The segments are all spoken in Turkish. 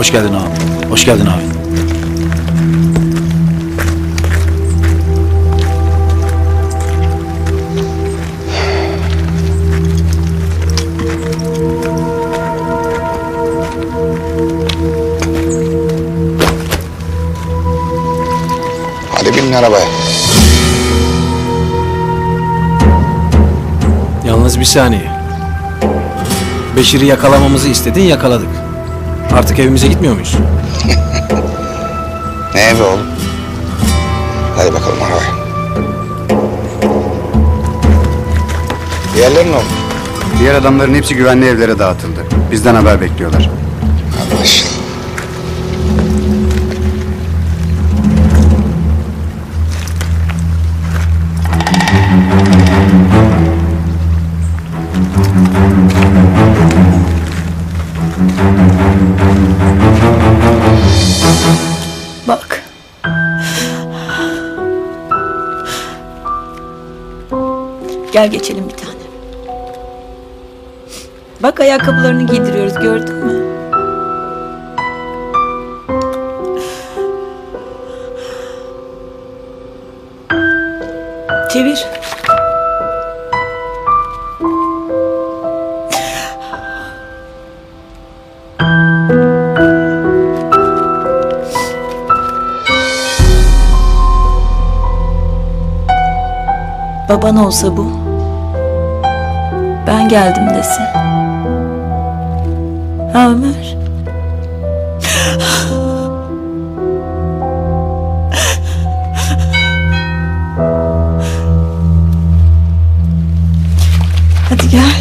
Hoş geldin abi. Hoş geldin abi. Hadi binin arabaya. Yalnız bir saniye. Beşir'i yakalamamızı istedin, yakaladık. Artık evimize gitmiyor muyuz? Ne evi oğlum? Hadi bakalım arabaya. Diğerleri ne oldu? Diğer adamların hepsi güvenli evlere dağıtıldı. Bizden haber bekliyorlar. Anlaşıldı. Bak. Gel geçelim bir tane. Bak ayakkabılarını giydiriyoruz, gördün mü? Çevir. Baban olsa bu. Ben geldim desin. Ha Ömer? Hadi gel.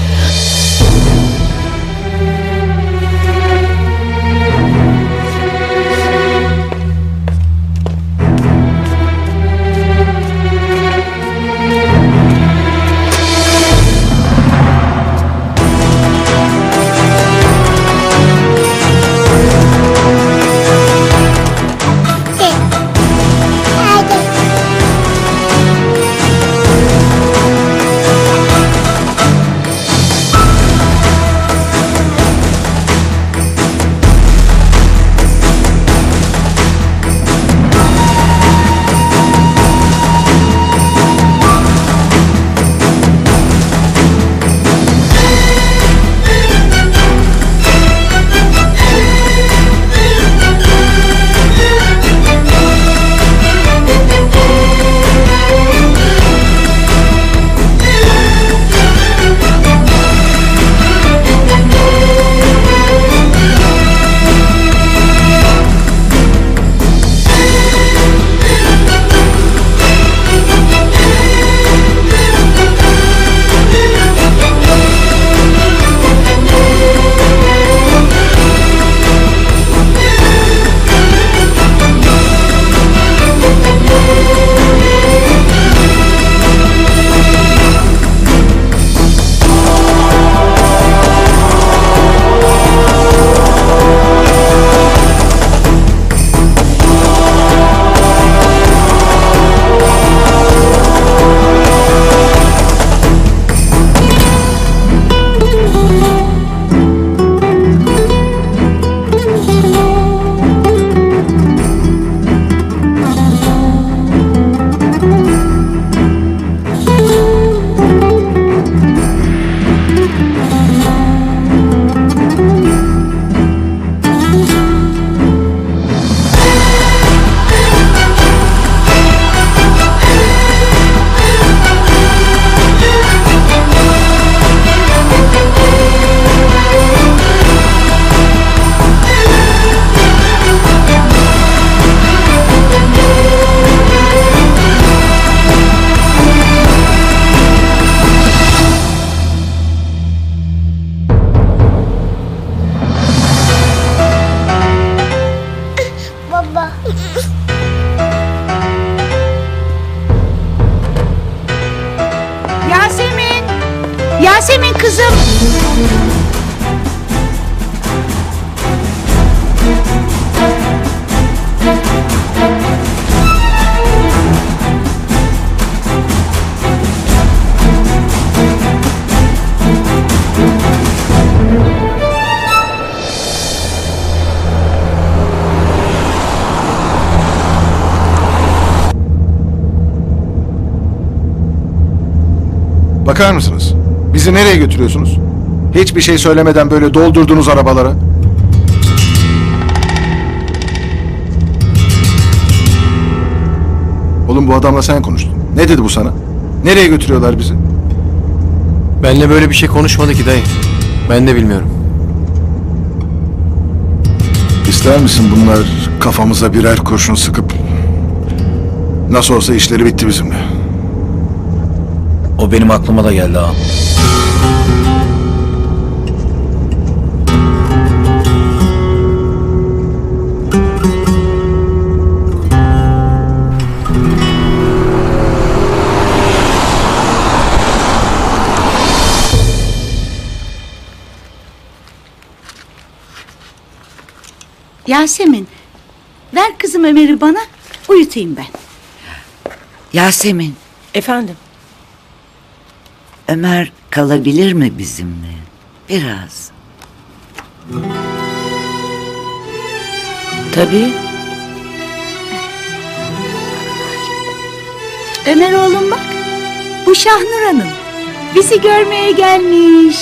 Yasemin kızım. bakar mısınız? Bizi nereye götürüyorsunuz? Hiçbir şey söylemeden böyle doldurdunuz arabalara. Oğlum bu adamla sen konuştun. Ne dedi bu sana? Nereye götürüyorlar bizi? Benle böyle bir şey konuşmadı ki dayı. Ben de bilmiyorum. İster misin bunlar kafamıza birer kurşun sıkıp... Nasıl olsa işleri bitti bizimle. O benim aklıma da geldi ağam. Yasemin, ver kızım Ömer'i bana, uyutayım ben. Yasemin, Efendim? Ömer kalabilir mi bizimle? Biraz. Tabii. Ömer oğlum bak, bu Şahnur Hanım. Bizi görmeye gelmiş.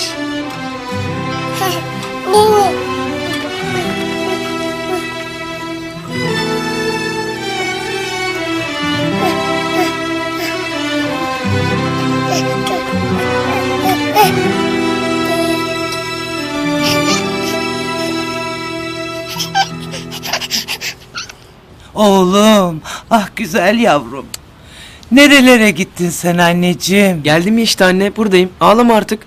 Oğlum, ah güzel yavrum. Nerelere gittin sen anneciğim? Geldim ya işte anne, buradayım. Ağlama artık.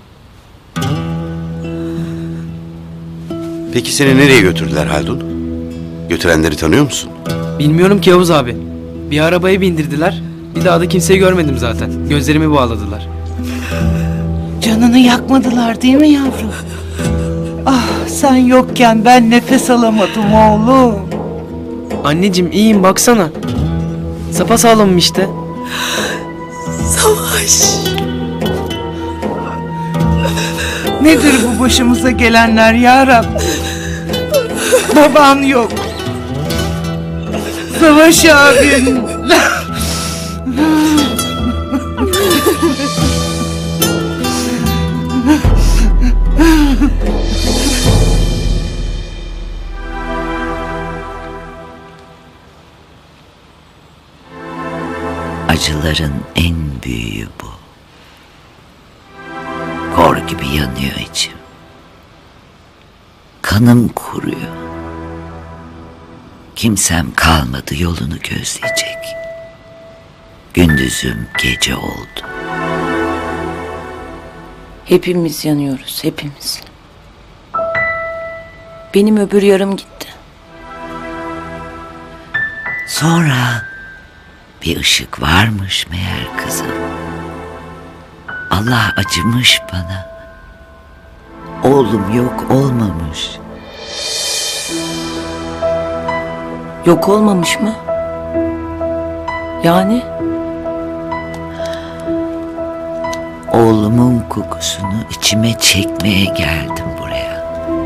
Peki seni nereye götürdüler Haldun? Götürenleri tanıyor musun? Bilmiyorum ki Yavuz abi. Bir arabaya bindirdiler. Bir daha da kimseyi görmedim zaten. Gözlerimi bağladılar. Canını yakmadılar değil mi yavrum? Ah sen yokken ben nefes alamadım oğlum. Anneciğim iyiyim baksana. Sapasağlamım işte. Savaş. Nedir bu başımıza gelenler ya Rabbim? Baban yok. Savaş abin. Acıların en büyüğü bu. Kor gibi yanıyor içim. Kanım kuruyor. Kimsem kalmadı yolunu gözleyecek. Gündüzüm gece oldu. Hepimiz yanıyoruz, hepimiz. Benim öbür yarım gitti. Sonra bir ışık varmış meğer kızım. Allah acımış bana. Oğlum yok olmamış. Yok olmamış mı? Yani? Oğlumun kokusunu içime çekmeye geldim buraya.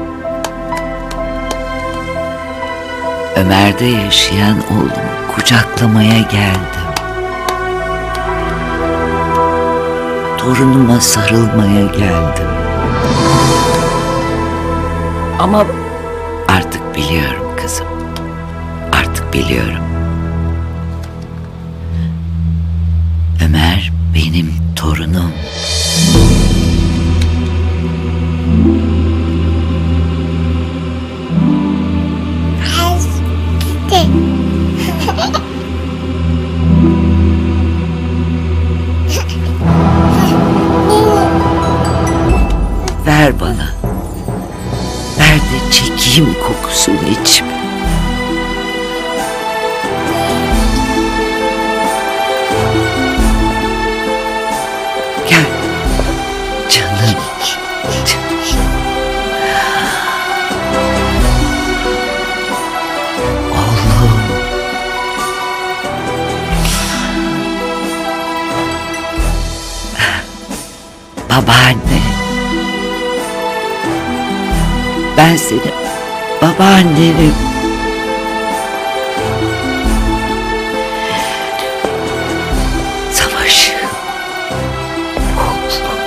Ömer'de yaşayan oğlumu kucaklamaya geldim. Torunuma sarılmaya geldim. Ama Artık biliyorum kızım. Artık biliyorum. Ömer benim torunum. Ver bana. Ver de çekeyim kokusunu içime. Gel. Canım. Canım. Oğlum. Babaanne. Ben senin babaannenim. Savaş. Oğlum.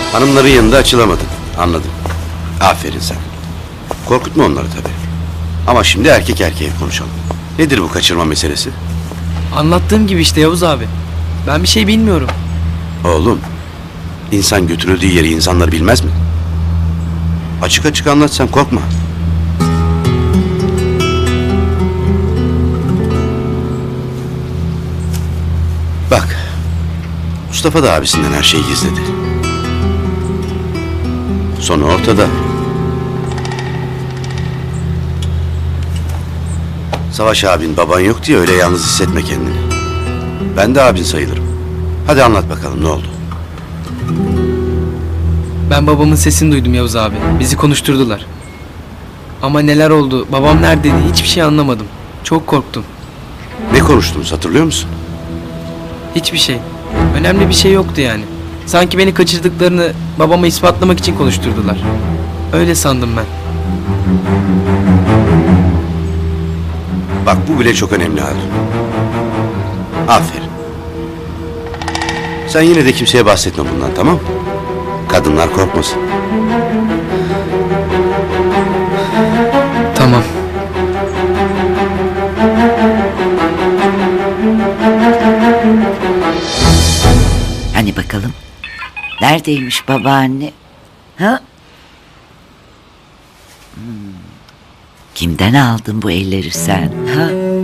Hanımların yanında açılamadın. Anladım. Aferin sen. Korkutma onları tabii. Ama şimdi erkek erkeğe konuşalım. Nedir bu kaçırma meselesi? Anlattığım gibi işte Yavuz abi. Ben bir şey bilmiyorum. Oğlum, insan götürüldüğü yeri insanlar bilmez mi? Açık açık anlat sen, korkma. Bak, Mustafa da abisinden her şeyi gizledi. Sonu ortada. Savaş abin, baban yok diye öyle yalnız hissetme kendini. Ben de abin sayılırım. Hadi anlat bakalım, ne oldu? Ben babamın sesini duydum Yavuz abi. Bizi konuşturdular. Ama neler oldu, babam neredeydi hiçbir şey anlamadım. Çok korktum. Ne konuştunuz, hatırlıyor musun? Hiçbir şey. Önemli bir şey yoktu yani. Sanki beni kaçırdıklarını babama ispatlamak için konuşturdular. Öyle sandım ben. Bak, bu bile çok önemli Haldun. Aferin. Sen yine de kimseye bahsetme bundan, tamam mı? Kadınlar korkmasın. Tamam. Hani bakalım? Neredeymiş babaanne? Ha? Kimden aldın bu elleri sen? Ha?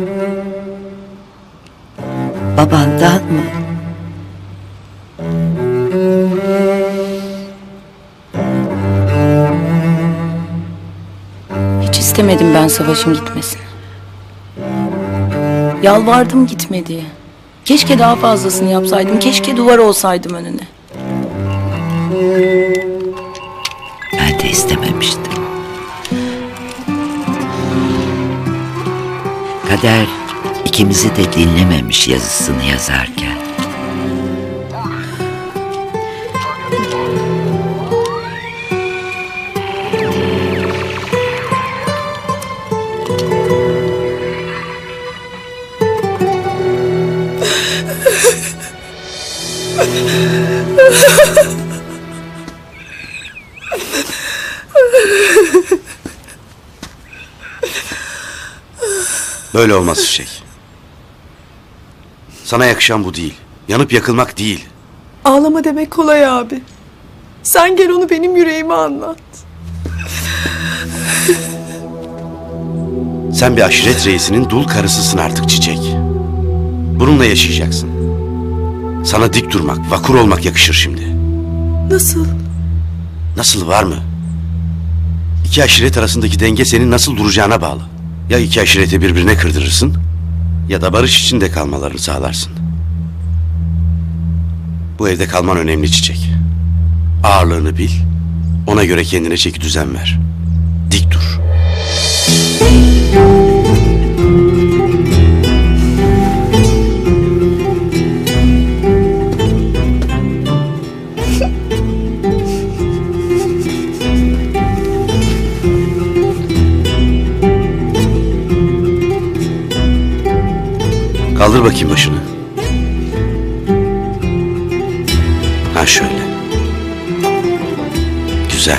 Babandan mı? Hiç istemedim ben Savaş'ın gitmesini. Yalvardım gitme diye. Keşke daha fazlasını yapsaydım. Keşke duvar olsaydım önüne. Ben de istememiştim. Kader ikimizi de dinlememiş yazısını yazarken. Böyle olmaz şey. Sana yakışan bu değil. Yanıp yakılmak değil. Ağlama demek kolay abi. Sen gel onu benim yüreğime anlat. Sen bir aşiret reisinin dul karısısın artık Çiçek. Bununla yaşayacaksın. Sana dik durmak, vakur olmak yakışır şimdi. Nasıl? Nasıl var mı? İki aşiret arasındaki denge senin nasıl duracağına bağlı. Ya iki aşireti birbirine kırdırırsın ya da barış içinde kalmalarını sağlarsın. Bu evde kalman önemli Çiçek. Ağırlığını bil, ona göre kendine çeki düzen ver. Dik dur. Kaldır bakayım başını. Ha şöyle. Güzel.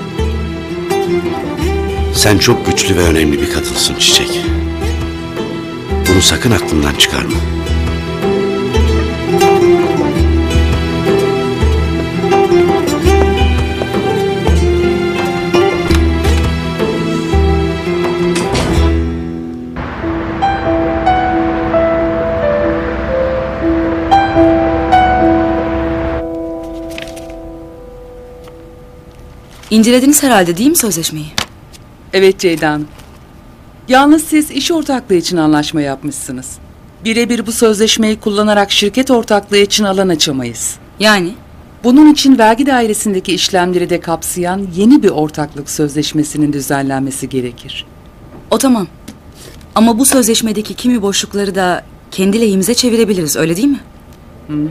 Sen çok güçlü ve önemli bir kadınsın Çiçek. Bunu sakın aklından çıkarma. İncelediniz herhalde değil mi sözleşmeyi? Evet Ceyda Hanım. Yalnız siz iş ortaklığı için anlaşma yapmışsınız. Birebir bu sözleşmeyi kullanarak şirket ortaklığı için alan açamayız. Yani? Bunun için vergi dairesindeki işlemleri de kapsayan yeni bir ortaklık sözleşmesinin düzenlenmesi gerekir. O tamam. Ama bu sözleşmedeki kimi boşlukları da kendi lehimize çevirebiliriz, öyle değil mi? Hı hı.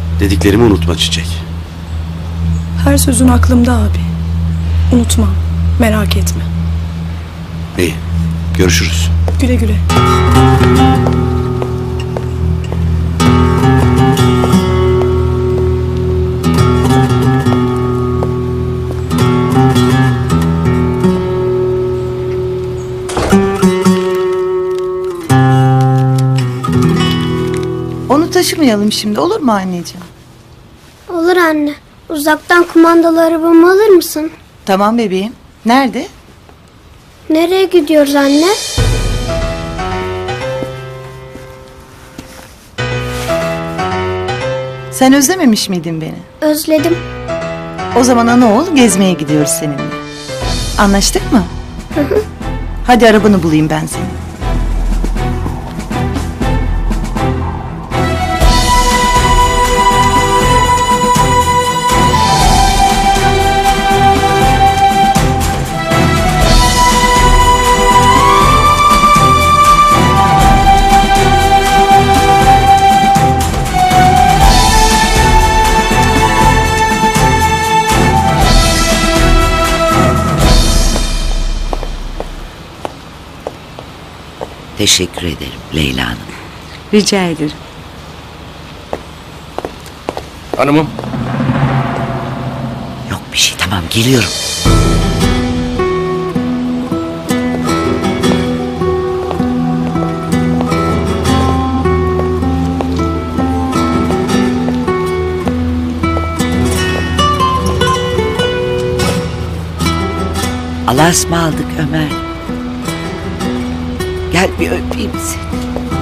Dediklerimi unutma Çiçek. Her sözün aklımda abi. Unutmam. Merak etme. İyi. Görüşürüz. Güle güle. Onu taşımayalım şimdi, olur mu anneciğim? Olur anne. Uzaktan kumandalı arabamı alır mısın? Tamam bebeğim. Nerede? Nereye gidiyoruz anne? Sen özlememiş miydin beni? Özledim. O zaman ana oğul gezmeye gidiyoruz seninle. Anlaştık mı? Hı hı. Hadi arabanı bulayım ben seni. Teşekkür ederim Leyla Hanım. Rica ederim. Hanımım. Yok bir şey, tamam geliyorum. Allah'a ısmarladık Ömer. Gel bir öpeyim seni.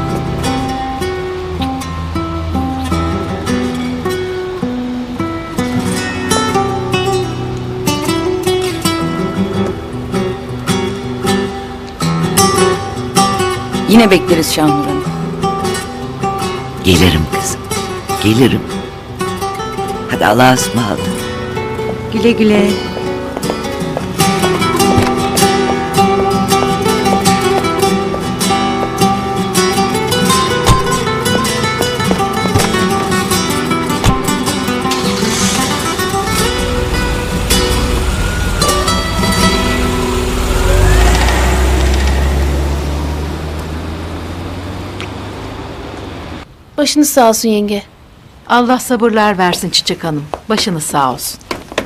Yine bekleriz Şahnur Hanım. Gelirim kızım. Gelirim. Hadi Allah'a ısmarladık. Güle güle. Başınız sağ olsun yenge. Allah sabırlar versin Çiçek Hanım. Başınız sağ olsun.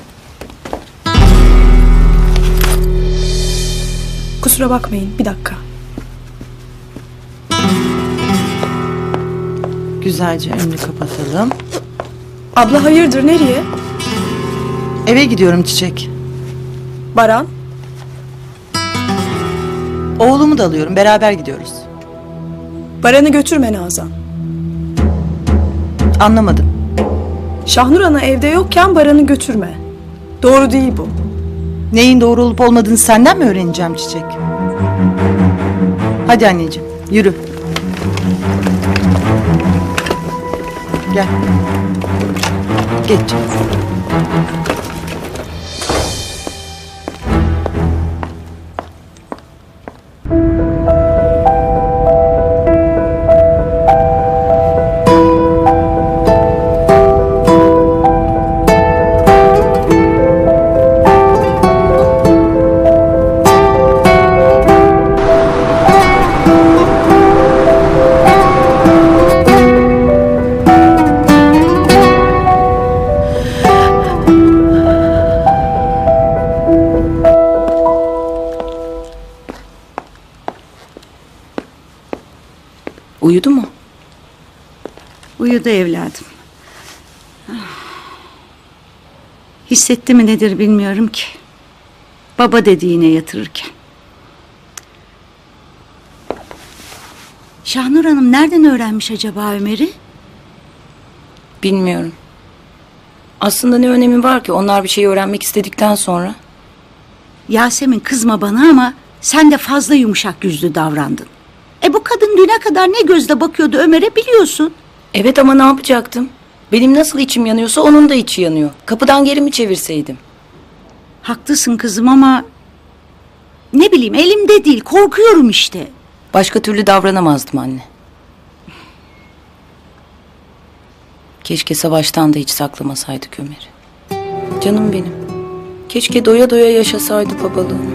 Kusura bakmayın, bir dakika. Güzelce önünü kapatalım. Abla hayırdır, nereye? Eve gidiyorum Çiçek. Baran? Oğlumu da alıyorum, beraber gidiyoruz. Baran'ı götürme Nazan. Anlamadım. Şahnur Ana evde yokken Baran'ı götürme. Doğru değil bu. Neyin doğru olup olmadığını senden mi öğreneceğim Çiçek? Hadi anneciğim, yürü. Gel. Geç. Uyudu mu? Uyudu evladım. Hissetti mi nedir bilmiyorum ki. Baba dediğine yatırırken. Şahnur Hanım nereden öğrenmiş acaba Ömer'i? Bilmiyorum. Aslında ne önemi var ki onlar bir şey öğrenmek istedikten sonra? Yasemin kızma bana ama sen de fazla yumuşak yüzlü davrandın. Bu kadın düne kadar ne gözle bakıyordu Ömer'e biliyorsun. Evet ama ne yapacaktım? Benim nasıl içim yanıyorsa onun da içi yanıyor. Kapıdan geri mi çevirseydim? Haklısın kızım ama ne bileyim elimde değil, korkuyorum işte. Başka türlü davranamazdım anne. Keşke savaştan da hiç saklamasaydık Ömer'i. Canım benim. Keşke doya doya yaşasaydı babalığını.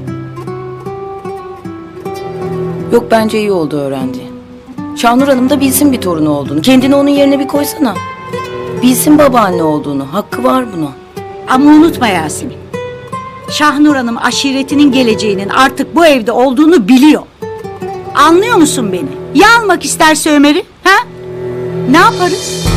Yok, bence iyi oldu öğrendi. Şahnur Hanım da bilsin bir torunu olduğunu. Kendini onun yerine bir koysana. Bilsin babaanne olduğunu. Hakkı var buna. Ama unutma Yasemin. Şahnur Hanım aşiretinin geleceğinin artık bu evde olduğunu biliyor. Anlıyor musun beni? Ya almak isterse Ömer'i? Ha? Ne yaparız?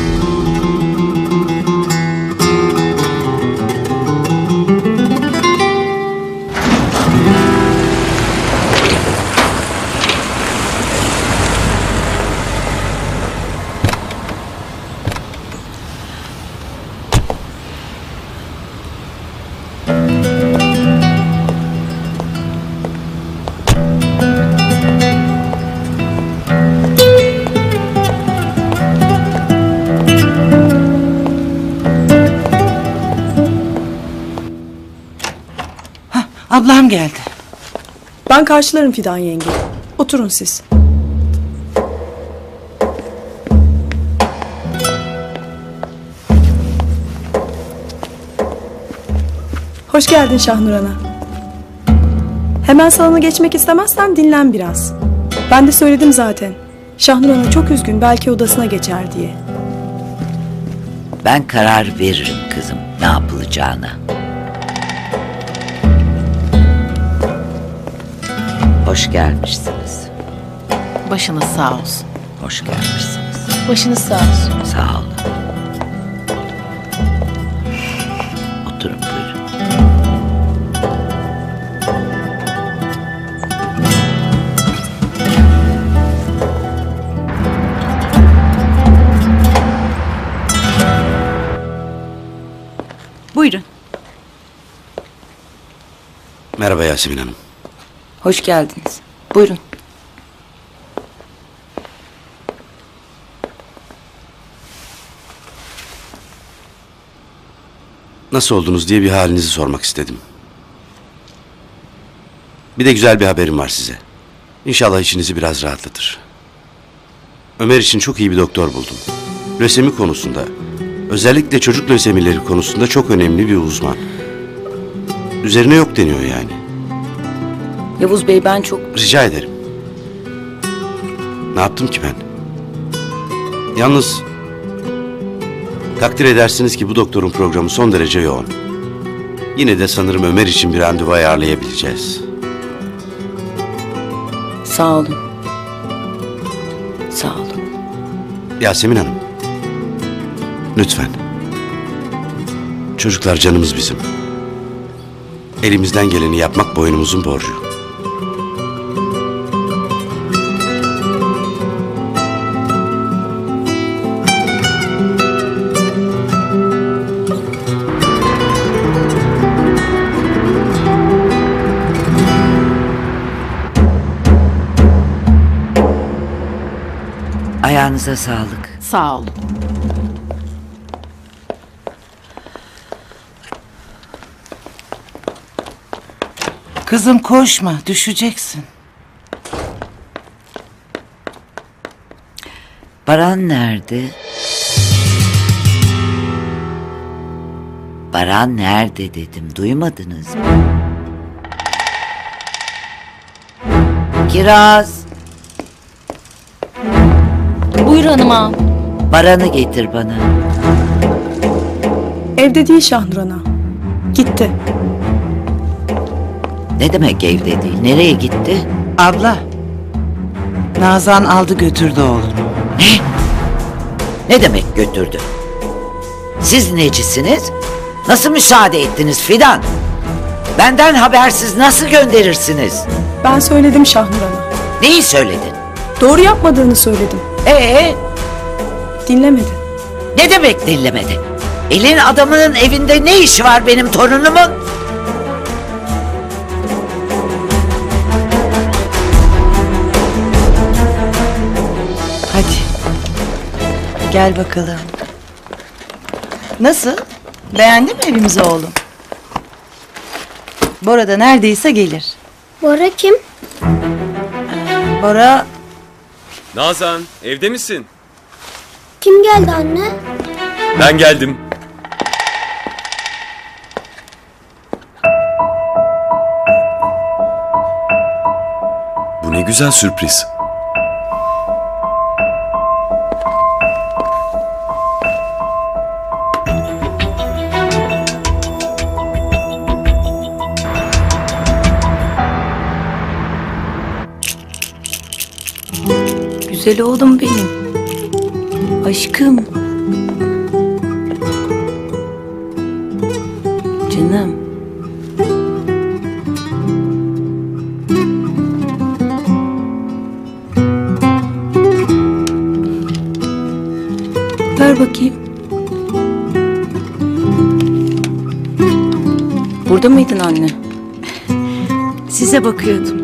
Ablam geldi. Ben karşılarım Fidan yenge. Oturun siz. Hoş geldin Şahnur Ana. Hemen salona geçmek istemezsen dinlen biraz. Ben de söyledim zaten. Şahnur Ana çok üzgün, belki odasına geçer diye. Ben karar veririm kızım ne yapılacağına. Hoş gelmişsiniz. Başınız sağ olsun. Hoş gelmişsiniz. Başınız sağ olsun. Sağ olun. Oturun buyurun. Buyurun. Merhaba Yasemin Hanım. Hoş geldiniz. Buyurun. Nasıl oldunuz diye bir halinizi sormak istedim. Bir de güzel bir haberim var size. İnşallah işinizi biraz rahatlatır. Ömer için çok iyi bir doktor buldum. Lösemi konusunda, özellikle çocuk lösemileri konusunda çok önemli bir uzman. Üzerine yok deniyor yani. Yavuz Bey, ben çok... Rica ederim. Ne yaptım ki ben? Yalnız takdir edersiniz ki bu doktorun programı son derece yoğun. Yine de sanırım Ömer için bir randevu ayarlayabileceğiz. Sağ olun. Sağ olun. Yasemin Hanım. Lütfen. Çocuklar canımız bizim. Elimizden geleni yapmak boynumuzun borcu. Ayağınıza sağlık. Sağ olun. Kızım koşma, düşeceksin. Baran nerede? Baran nerede dedim, duymadınız mı? Kiraz. Buyur hanıma. Baran'ı getir bana. Evde değil Şahnur Ana. Gitti. Ne demek evde değil? Nereye gitti? Abla, Nazan aldı götürdü oğlunu. Ne? Ne demek götürdü? Siz necisiniz? Nasıl müsaade ettiniz Fidan? Benden habersiz nasıl gönderirsiniz? Ben söyledim Şahnur Ana. Neyi söyledin? Doğru yapmadığını söyledim. Dinlemedi. Ne demek dinlemedi? Elin adamının evinde ne işi var benim torunumun? Hadi. Gel bakalım. Nasıl? Beğendin mi evimizi oğlum? Bora da neredeyse gelir. Bora kim? Bora... Nazan, evde misin? Kim geldi anne? Ben geldim. Ne güzel sürpriz. Güzel oğlum benim. Aşkım. Canım. Ver bakayım. Burada mıydın anne? Size bakıyordum.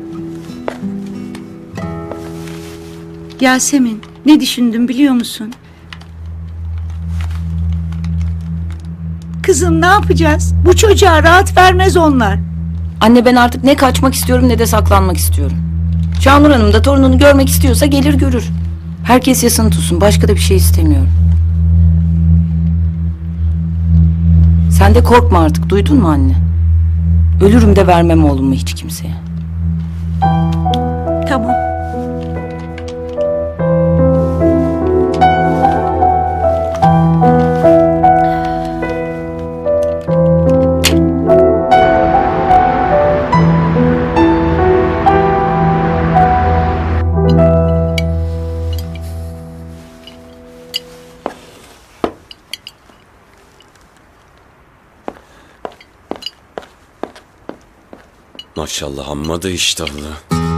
Yasemin, ne düşündüm biliyor musun? Kızım ne yapacağız? Bu çocuğa rahat vermez onlar. Anne ben artık ne kaçmak istiyorum ne de saklanmak istiyorum. Şanur Hanım da torununu görmek istiyorsa gelir görür. Herkes yasını tutsun. Başka da bir şey istemiyorum. Sen de korkma artık. Duydun mu anne? Ölürüm de vermem oğlumu hiç kimseye. Tamam. Maşallah amma da iştahlı.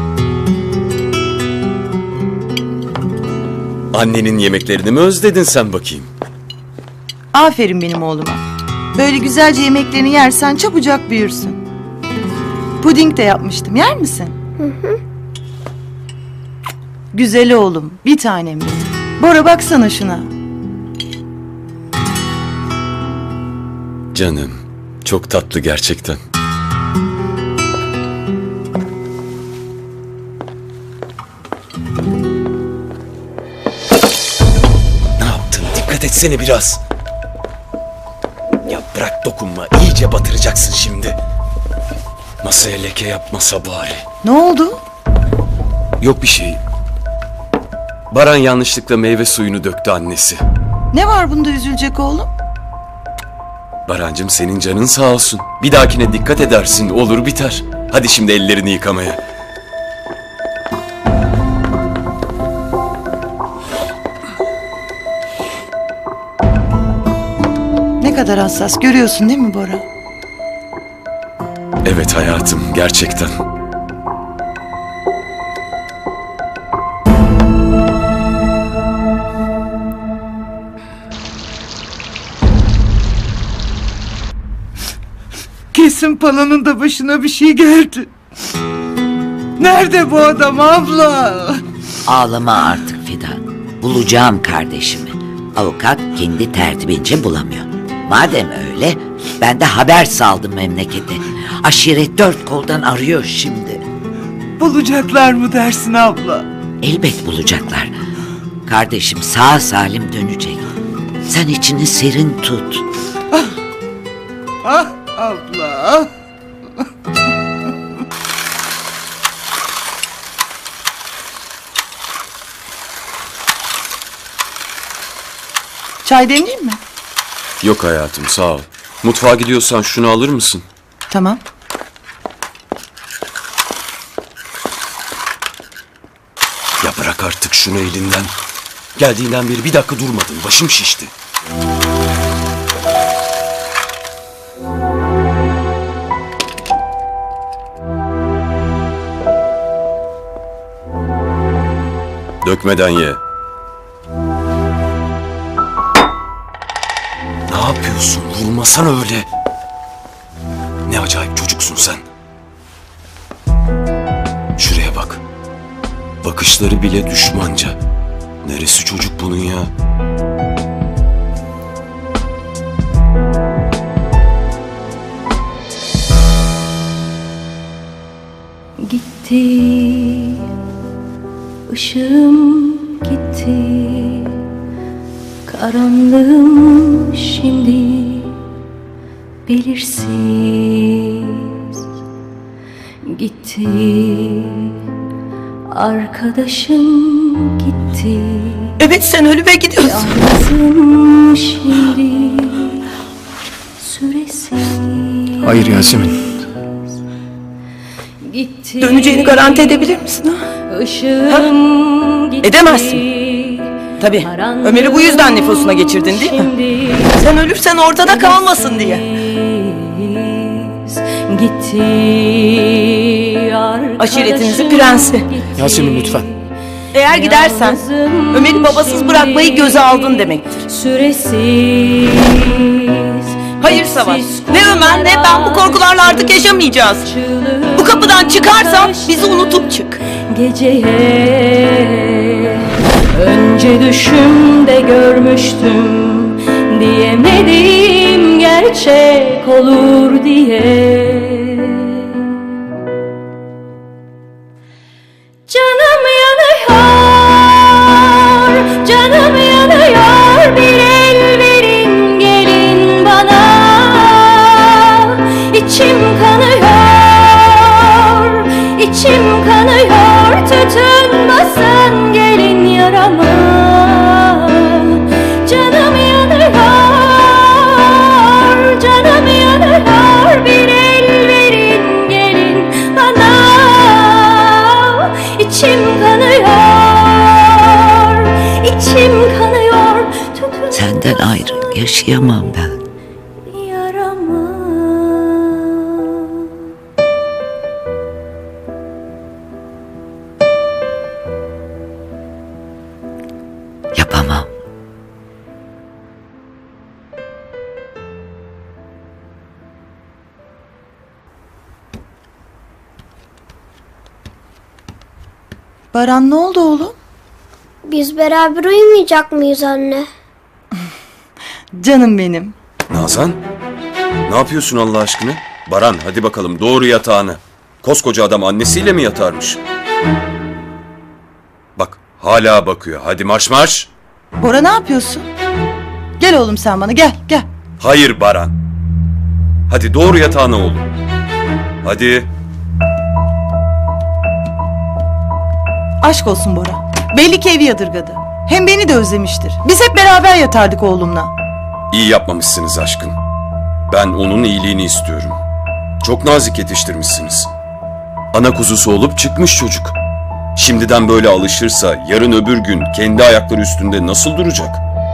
Annenin yemeklerini mi özledin sen bakayım? Aferin benim oğluma. Böyle güzelce yemeklerini yersen çabucak büyürsün. Puding de yapmıştım. Yer misin? Güzel oğlum. Bir tanem benim. Bora baksana şuna. Canım, çok tatlı gerçekten. Ne yaptın? Dikkat etsene biraz. Ya bırak dokunma. İyice batıracaksın şimdi. Masaya leke yapmasa bari. Ne oldu? Yok bir şey. Baran yanlışlıkla meyve suyunu döktü annesi. Ne var bunda üzülecek oğlum? Barancığım senin canın sağ olsun. Bir dahakine dikkat edersin, olur biter. Hadi şimdi ellerini yıkamaya. Ne kadar hassas görüyorsun değil mi Bora? Evet hayatım, gerçekten. Kesin Pala'nın da başına bir şey geldi. Nerede bu adam abla? Ağlama artık Fidan. Bulacağım kardeşimi. Avukat kendi tertibince bulamıyor. Madem öyle ben de haber saldım memlekete. Aşiret dört koldan arıyor şimdi. Bulacaklar mı dersin abla? Elbet bulacaklar. Kardeşim sağ salim dönecek. Sen içini serin tut. Ah abla. Çay demleyeyim mi? Yok hayatım, sağ ol. Mutfağa gidiyorsan şunu alır mısın? Tamam. Ya bırak artık şunu elinden. Geldiğinden beri bir dakika durmadın. Başım şişti. Dökmeden ye. Ne yapıyorsun? Vurmasan öyle. Ne acayip çocuksun sen. Şuraya bak. Bakışları bile düşmanca. Neresi çocuk bunun ya? Gitti, ışığım gitti, karanlığım şimdi belirsiz. Gitti, arkadaşım gitti. Evet, sen ölüme gidiyorsun. Yalnızım şimdi, süresi Hayır Yasemin. gitti. Döneceğini garanti edebilir misin? Işığım gitti. Edemezsin. Tabii. Ömer'i bu yüzden nüfusuna geçirdin değil mi? Sen ölürsen ortada kalmasın diye. Gitti Aşiretinizin prensi. Yasemin lütfen. Eğer gidersen Ömer'i babasız bırakmayı göze aldın demektir. Süresiz. Hayır Savaş. Ne Ömer ne ben bu korkularla artık yaşamayacağız. Bu kapıdan çıkarsan bizi unutup çık. Geceye önce düşümde görmüştüm, diyemedim gerçek olur diye. Canım yanıyor, canım yanıyor, bir el verin gelin bana. İçim kanıyor, içim kanıyor, tutunmasın gelin yarama. Canım yanıyor, canım yanıyor, bir el verin gelin bana. İçim kanıyor, içim kanıyor, Senden ayrı yaşayamam ben. yarama. Yapamam. Baran ne oldu oğlum? Biz beraber uyumayacak mıyız anne? Canım benim. Nazan, ne yapıyorsun Allah aşkına? Baran, hadi bakalım doğru yatağına. Koskoca adam annesiyle mi yatarmış? Bak, hala bakıyor. Hadi marş marş. Bora ne yapıyorsun? Gel oğlum sen bana, gel gel. Hayır Baran. Hadi doğru yatağına oğlum. Hadi. Aşk olsun Bora. Belli ki evi yadırgadı. Hem beni de özlemiştir. Biz hep beraber yatardık oğlumla. İyi yapmamışsınız aşkın. Ben onun iyiliğini istiyorum. Çok nazik yetiştirmişsiniz. Ana kuzusu olup çıkmış çocuk. Şimdiden böyle alışırsa yarın öbür gün kendi ayakları üstünde nasıl duracak?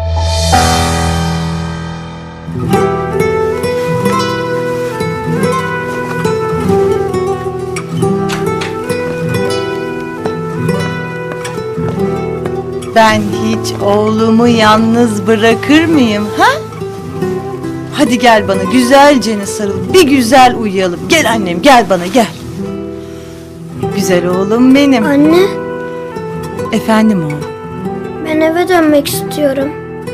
Ben hiç oğlumu yalnız bırakır mıyım ha? Hadi gel bana güzelce sarıl. Bir güzel uyuyalım. Gel annem gel bana gel. Güzel oğlum benim. Anne, Efendim oğlum. ben eve dönmek istiyorum.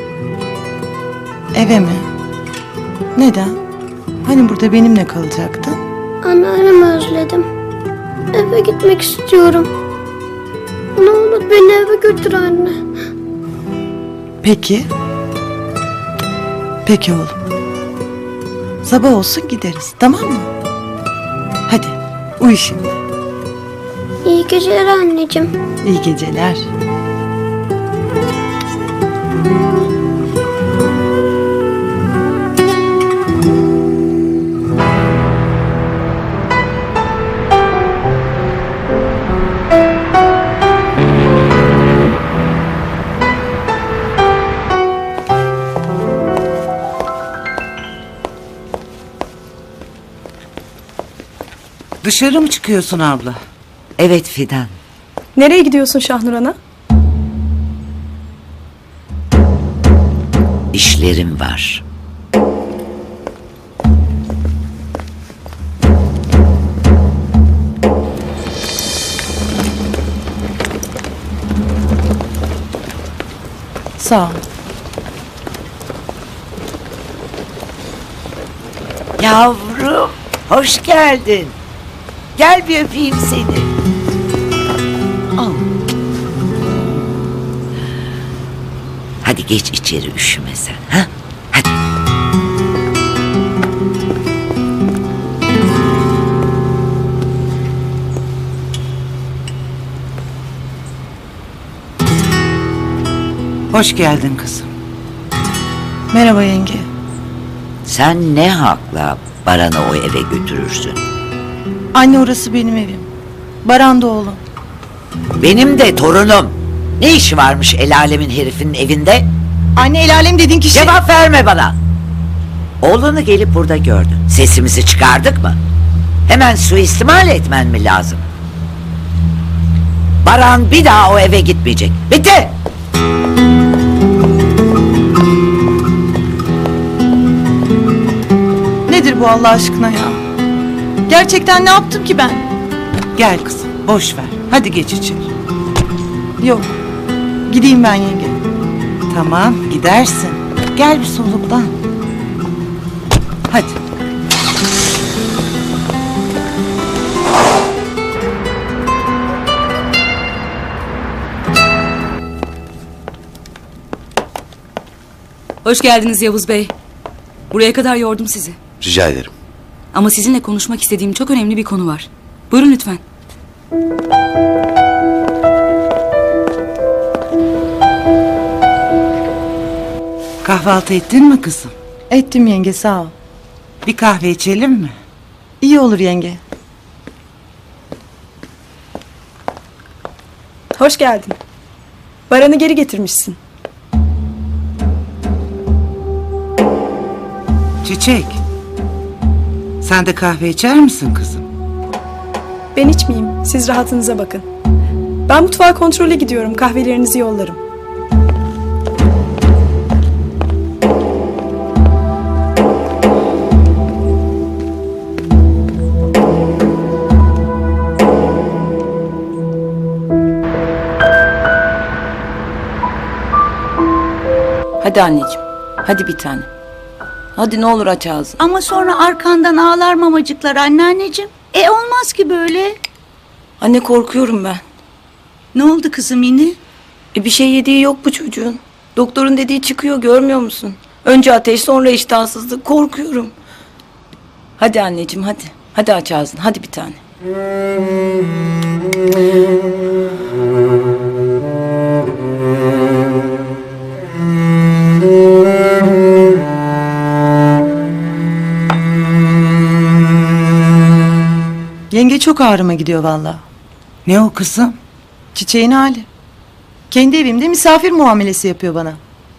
Eve mi? Neden? Hani burada benimle kalacaktın? Anneannemi özledim. Eve gitmek istiyorum. Ne olur beni eve götür anne. Peki. Peki oğlum. Sabah olsun gideriz, tamam mı? Hadi uyu şimdi. İyi geceler anneciğim. İyi geceler. Dışarı mı çıkıyorsun abla? Evet Fidan. Nereye gidiyorsun Şahnur Ana? İşlerim var. Sağ ol. Yavrum, hoş geldin. Gel bir öpeyim seni. Al. Hadi geç içeri üşüme sen. Ha? Hadi. Hoş geldin kızım. Merhaba yenge. Sen ne hakla Baran'ı o eve götürürsün? Anne orası benim evim. Baran da oğlum. Benim de torunum. Ne işi varmış el alemin herifin evinde? Anne el alem dediğin kişi... Cevap verme bana. Oğlunu gelip burada gördün. Sesimizi çıkardık mı? Hemen suistimal etmen mi lazım? Baran bir daha o eve gitmeyecek. Bitti. Nedir bu Allah aşkına ya? Gerçekten ne yaptım ki ben? Gel kızım, boş ver. Hadi geç içeri. Yok. Gideyim ben yenge. Tamam, gidersin. Gel bir soluklan. Hadi. Hoş geldiniz Yavuz Bey. Buraya kadar yordum sizi. Rica ederim. Ama sizinle konuşmak istediğim çok önemli bir konu var. Buyurun lütfen. Kahvaltı ettin mi kızım? Ettim yenge, sağ ol. Bir kahve içelim mi? İyi olur yenge. Hoş geldin. Baran'ı geri getirmişsin. Çiçek. Sen de kahve içer misin kızım? Ben içmeyeyim. Siz rahatınıza bakın. Ben mutfağa kontrole gidiyorum. Kahvelerinizi yollarım. Hadi anneciğim. Hadi bir tane. Hadi ne olur aç ağzını. Ama sonra arkandan ağlar mamacıklar anneanneciğim. Olmaz ki böyle. Anne korkuyorum ben. Ne oldu kızım yine? Bir şey yediği yok bu çocuğun. Doktorun dediği çıkıyor, görmüyor musun? Önce ateş, sonra iştahsızlık. Korkuyorum. Hadi anneciğim hadi. Hadi aç ağzını. Hadi bir tane. Yenge çok ağrıma gidiyor valla. Ne o kızım? Çiçeğin hali. Kendi evimde misafir muamelesi yapıyor bana.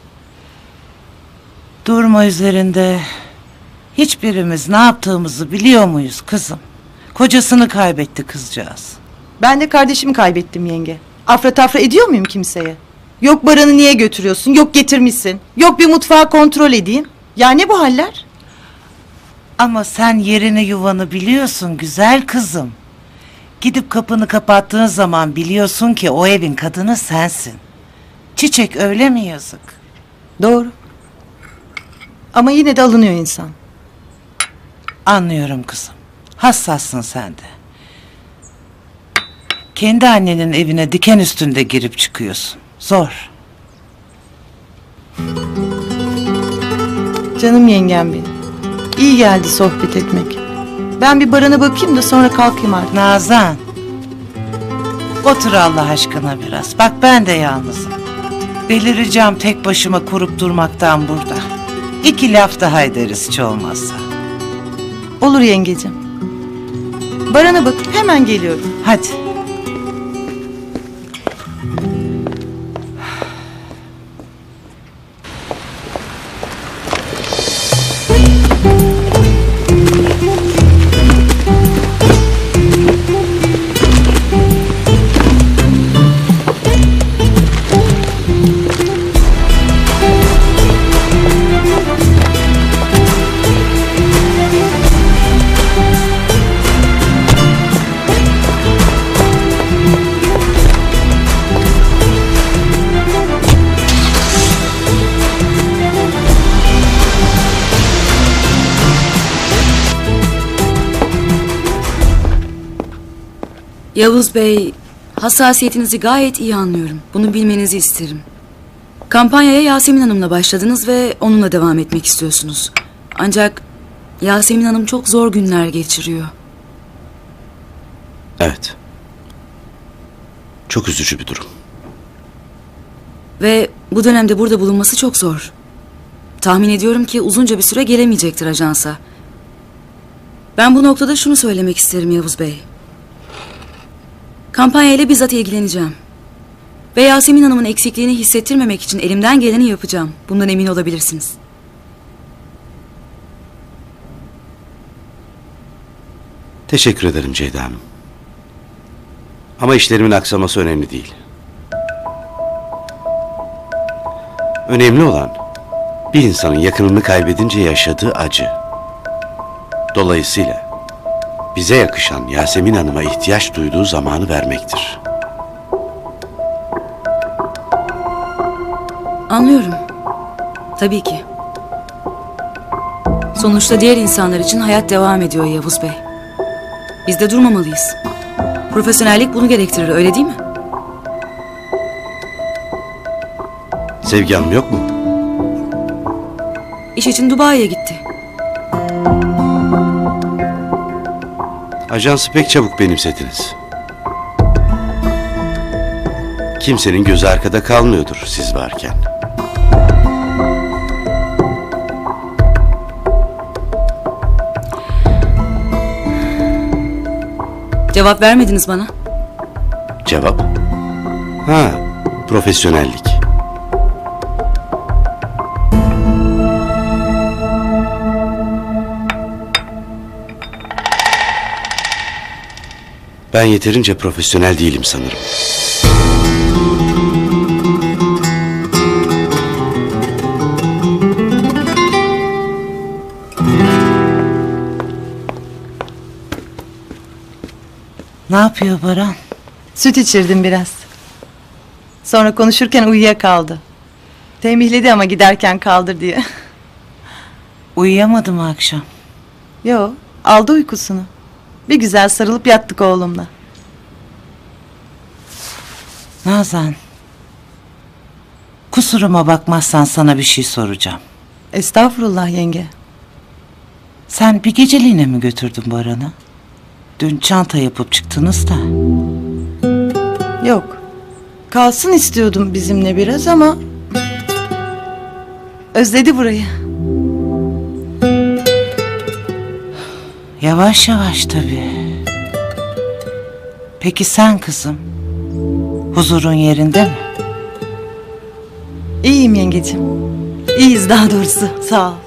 Durma üzerinde. Hiçbirimiz ne yaptığımızı biliyor muyuz kızım? Kocasını kaybetti kızcağız. Ben de kardeşimi kaybettim yenge. Afra tafra ediyor muyum kimseye? Yok Baran'ı niye götürüyorsun? Yok getirmişsin. Yok bir mutfağı kontrol edeyim. Ya ne bu haller? Ama sen yerini yuvanı biliyorsun güzel kızım. Gidip kapını kapattığın zaman biliyorsun ki o evin kadını sensin. Çiçek öyle mi yazık? Doğru. Ama yine de alınıyor insan. Anlıyorum kızım. Hassassın sen de. Kendi annenin evine diken üstünde girip çıkıyorsun. Zor. Canım yengem benim. İyi geldi sohbet etmek. Ben bir Baran'a bakayım da sonra kalkayım artık. Nazan. Otur Allah aşkına biraz. Bak ben de yalnızım. Delireceğim tek başıma kurup durmaktan burada. 2 laf daha ederiz hiç olmazsa. Olur yengeciğim. Baran'a bakıp hemen geliyorum. Hadi. Yavuz Bey, hassasiyetinizi gayet iyi anlıyorum. Bunu bilmenizi isterim. Kampanyaya Yasemin Hanım'la başladınız ve onunla devam etmek istiyorsunuz. Ancak Yasemin Hanım çok zor günler geçiriyor. Evet. Çok üzücü bir durum. Ve bu dönemde burada bulunması çok zor. Tahmin ediyorum ki uzunca bir süre gelemeyecektir ajansa. Ben bu noktada şunu söylemek isterim Yavuz Bey. Kampanya ile bizzat ilgileneceğim. Ve Yasemin Hanım'ın eksikliğini hissettirmemek için elimden geleni yapacağım. Bundan emin olabilirsiniz. Teşekkür ederim Ceyda Hanım. Ama işlerimin aksaması önemli değil. Önemli olan bir insanın yakınını kaybedince yaşadığı acı. Dolayısıyla bize yakışan Yasemin Hanım'a ihtiyaç duyduğu zamanı vermektir. Anlıyorum. Tabii ki. Sonuçta diğer insanlar için hayat devam ediyor Yavuz Bey. Biz de durmamalıyız. Profesyonellik bunu gerektirir, öyle değil mi? Sevgi Hanım yok mu? İş için Dubai'ye gitti. Ajansı pek çabuk benimsediniz. Kimsenin gözü arkada kalmıyordur siz varken. Cevap vermediniz bana. Cevap? Ha, profesyonellik. Ben yeterince profesyonel değilim sanırım. Ne yapıyor Baran? Süt içirdim biraz. Sonra konuşurken uyuyakaldı. Tembihledi ama giderken kaldır diye. Uyuyamadı mı akşam? Yo, aldı uykusunu. Bir güzel sarılıp yattık oğlumla. Nazan. Kusuruma bakmazsan sana bir şey soracağım. Estağfurullah yenge. Sen bir geceliğine mi götürdün Baran'ı? Dün çanta yapıp çıktınız da. Yok. Kalsın istiyordum bizimle biraz ama... özledi burayı. Yavaş yavaş tabii. Peki sen kızım? Huzurun yerinde mi? İyiyim yengeciğim. İyiyiz daha doğrusu. Sağ ol.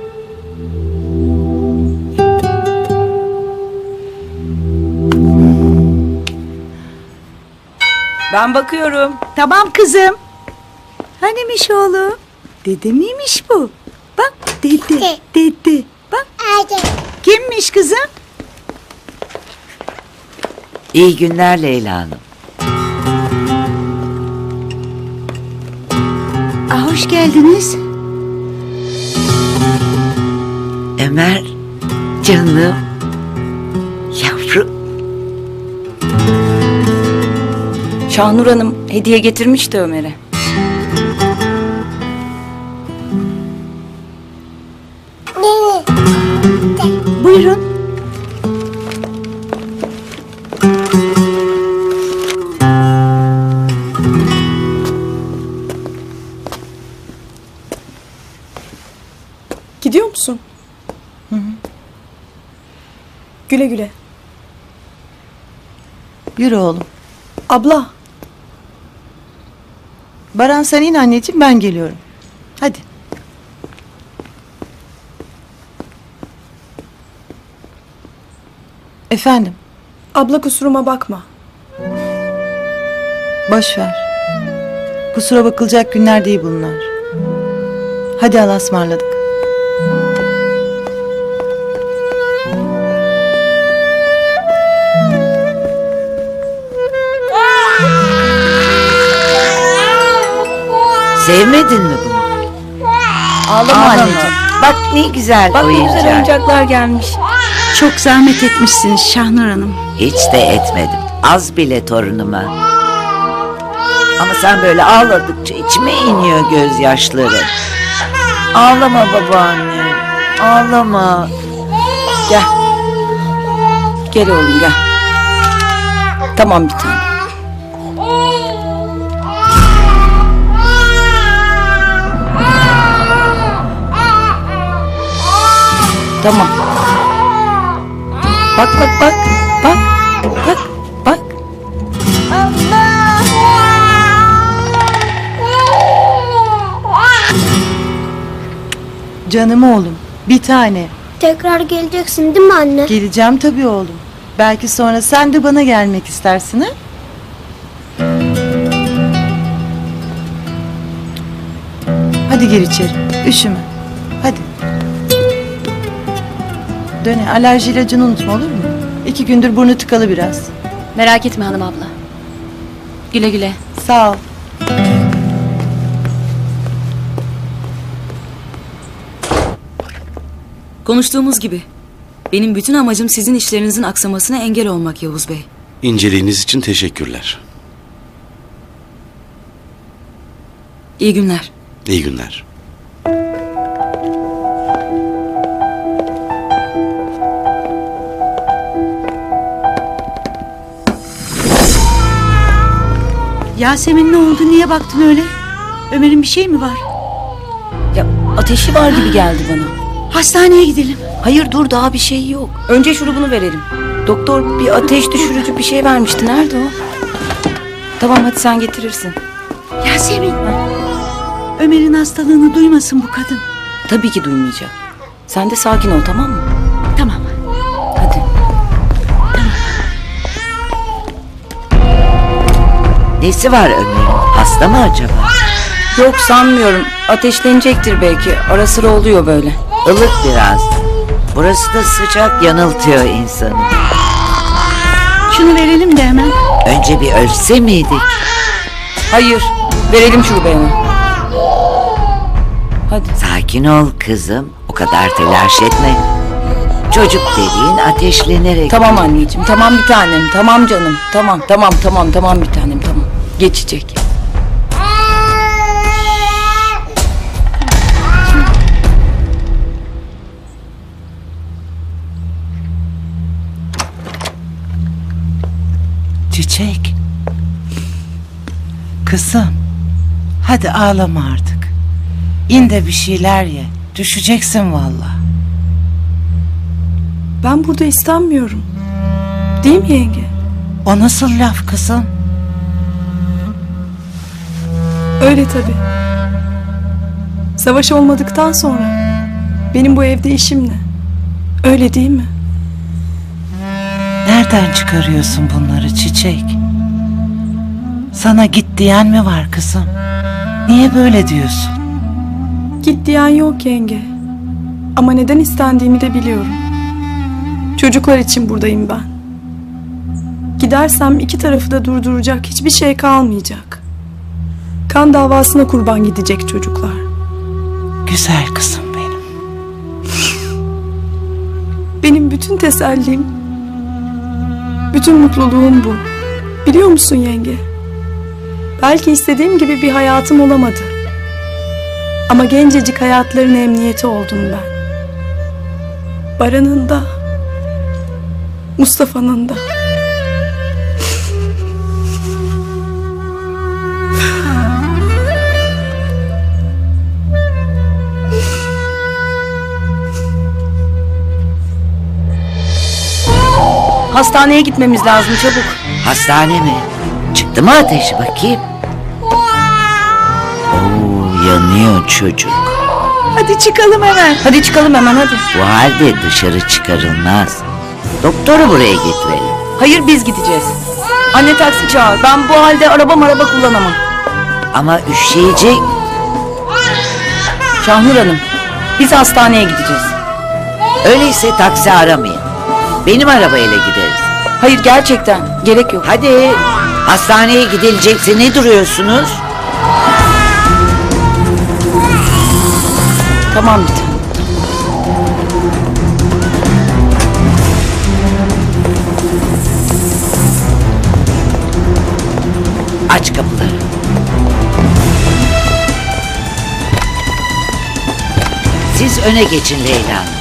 Ben bakıyorum. Tamam kızım. Hanimiş oğlum? Dede miymiş bu? Bak dede. Dede. Bak. Kimmiş kızım? İyi günler Leyla Hanım. Hoş geldiniz. Ömer, canım, yavrum. Şahnur Hanım hediye getirmişti Ömer'e. Buyurun. Gidiyor musun? Hı hı. Güle güle. Yürü oğlum. Abla. Baran sen in anneciğim, ben geliyorum. Hadi. Efendim? Abla kusuruma bakma. Boş ver. Kusura bakılacak günler değil bunlar. Hadi Allah'a ısmarladık. Sevmedin mi bunu? Ağlama anneciğim. Bak ne güzel Bak ne oyuncak. güzel oyuncaklar gelmiş. Çok zahmet etmişsiniz Şahnur Hanım. Hiç de etmedim. Az bile torunuma. Ama sen böyle ağladıkça içime iniyor gözyaşları. Ağlama babaanne. Ağlama. Gel. Gel oğlum gel. Tamam bir tane. Tamam. Bak bak bak. Bak. Bak. Bak. Canım oğlum, bir tane. Tekrar geleceksin değil mi anne? Geleceğim tabii oğlum. Belki sonra sen de bana gelmek istersin ha? Hadi gir içeri. Üşüme. Hadi. Döne alerji ilacını unutma olur mu? 2 gündür burnu tıkalı biraz. Merak etme hanım abla. Güle güle. Sağ ol. Konuştuğumuz gibi. Benim bütün amacım sizin işlerinizin aksamasına engel olmak Yavuz Bey. İnceliğiniz için teşekkürler. İyi günler. İyi günler. Yasemin ne oldu? Niye baktın öyle? Ömer'in bir şey mi var? Ya ateşi var gibi geldi bana. Hastaneye gidelim. Hayır dur daha bir şey yok. Önce şurubunu verelim. Doktor bir ateş düşürücü bir şey vermişti. Nerede o? Tamam hadi sen getirirsin. Yasemin. Ömer'in hastalığını duymasın bu kadın. Tabii ki duymayacak. Sen de sakin ol tamam mı? Tamam. Hadi. Nesi var Ömer'in? Hasta mı acaba? Yok sanmıyorum. Ateşlenecektir belki. Ara sıra oluyor böyle. Ilık biraz. Burası da sıcak, yanıltıyor insanı. Şunu verelim de hemen. Önce bir ölse miydik? Hayır. Verelim şurubu hemen. Hadi. Sakin ol kızım. O kadar telaş etme. Çocuk dediğin ateşlenerek... Tamam anneciğim. Tamam bir tanem. Tamam canım. Tamam bir tanem. Tamam. Geçecek. Çiçek. Kızım. Hadi ağlama artık. İn de bir şeyler ye. Düşeceksin vallahi. Ben burada istenmiyorum. Değil mi yenge? O nasıl laf kızım? Öyle tabii. Savaş olmadıktan sonra benim bu evde işim ne? Öyle değil mi? Nereden çıkarıyorsun bunları Çiçek? Sana git diyen mi var kızım? Niye böyle diyorsun? Git diyen yok yenge. Ama neden istendiğimi de biliyorum. Çocuklar için buradayım ben. Gidersem iki tarafı da durduracak hiçbir şey kalmayacak. Kan davasına kurban gidecek çocuklar. Güzel kızım benim. Benim bütün tesellim, bütün mutluluğum bu. Biliyor musun yenge? Belki istediğim gibi bir hayatım olamadı. Ama gencecik hayatların emniyeti oldum ben. Baran'ın da, Mustafa'nın da. Hastaneye gitmemiz lazım çabuk. Hastane mi? Çıktı mı ateşi bakayım? Oo, yanıyor çocuk. Hadi çıkalım hemen. Hadi çıkalım hemen hadi. Bu halde dışarı çıkarılmaz. Doktoru buraya getirelim. Hayır biz gideceğiz. Anne taksi çağır. Ben bu halde araba kullanamam. Ama üşüyecek. Şahnur Hanım, biz hastaneye gideceğiz. Öyleyse taksi aramayın. Benim arabayla gideriz. Hayır gerçekten gerek yok. Hadi hastaneye gidilecekse ne duruyorsunuz? Tamam bir tanem. Aç kapıları. Siz öne geçin Leyla Hanım.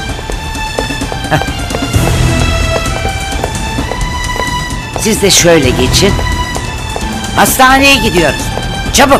Siz de şöyle geçin. Hastaneye gidiyoruz. Çabuk.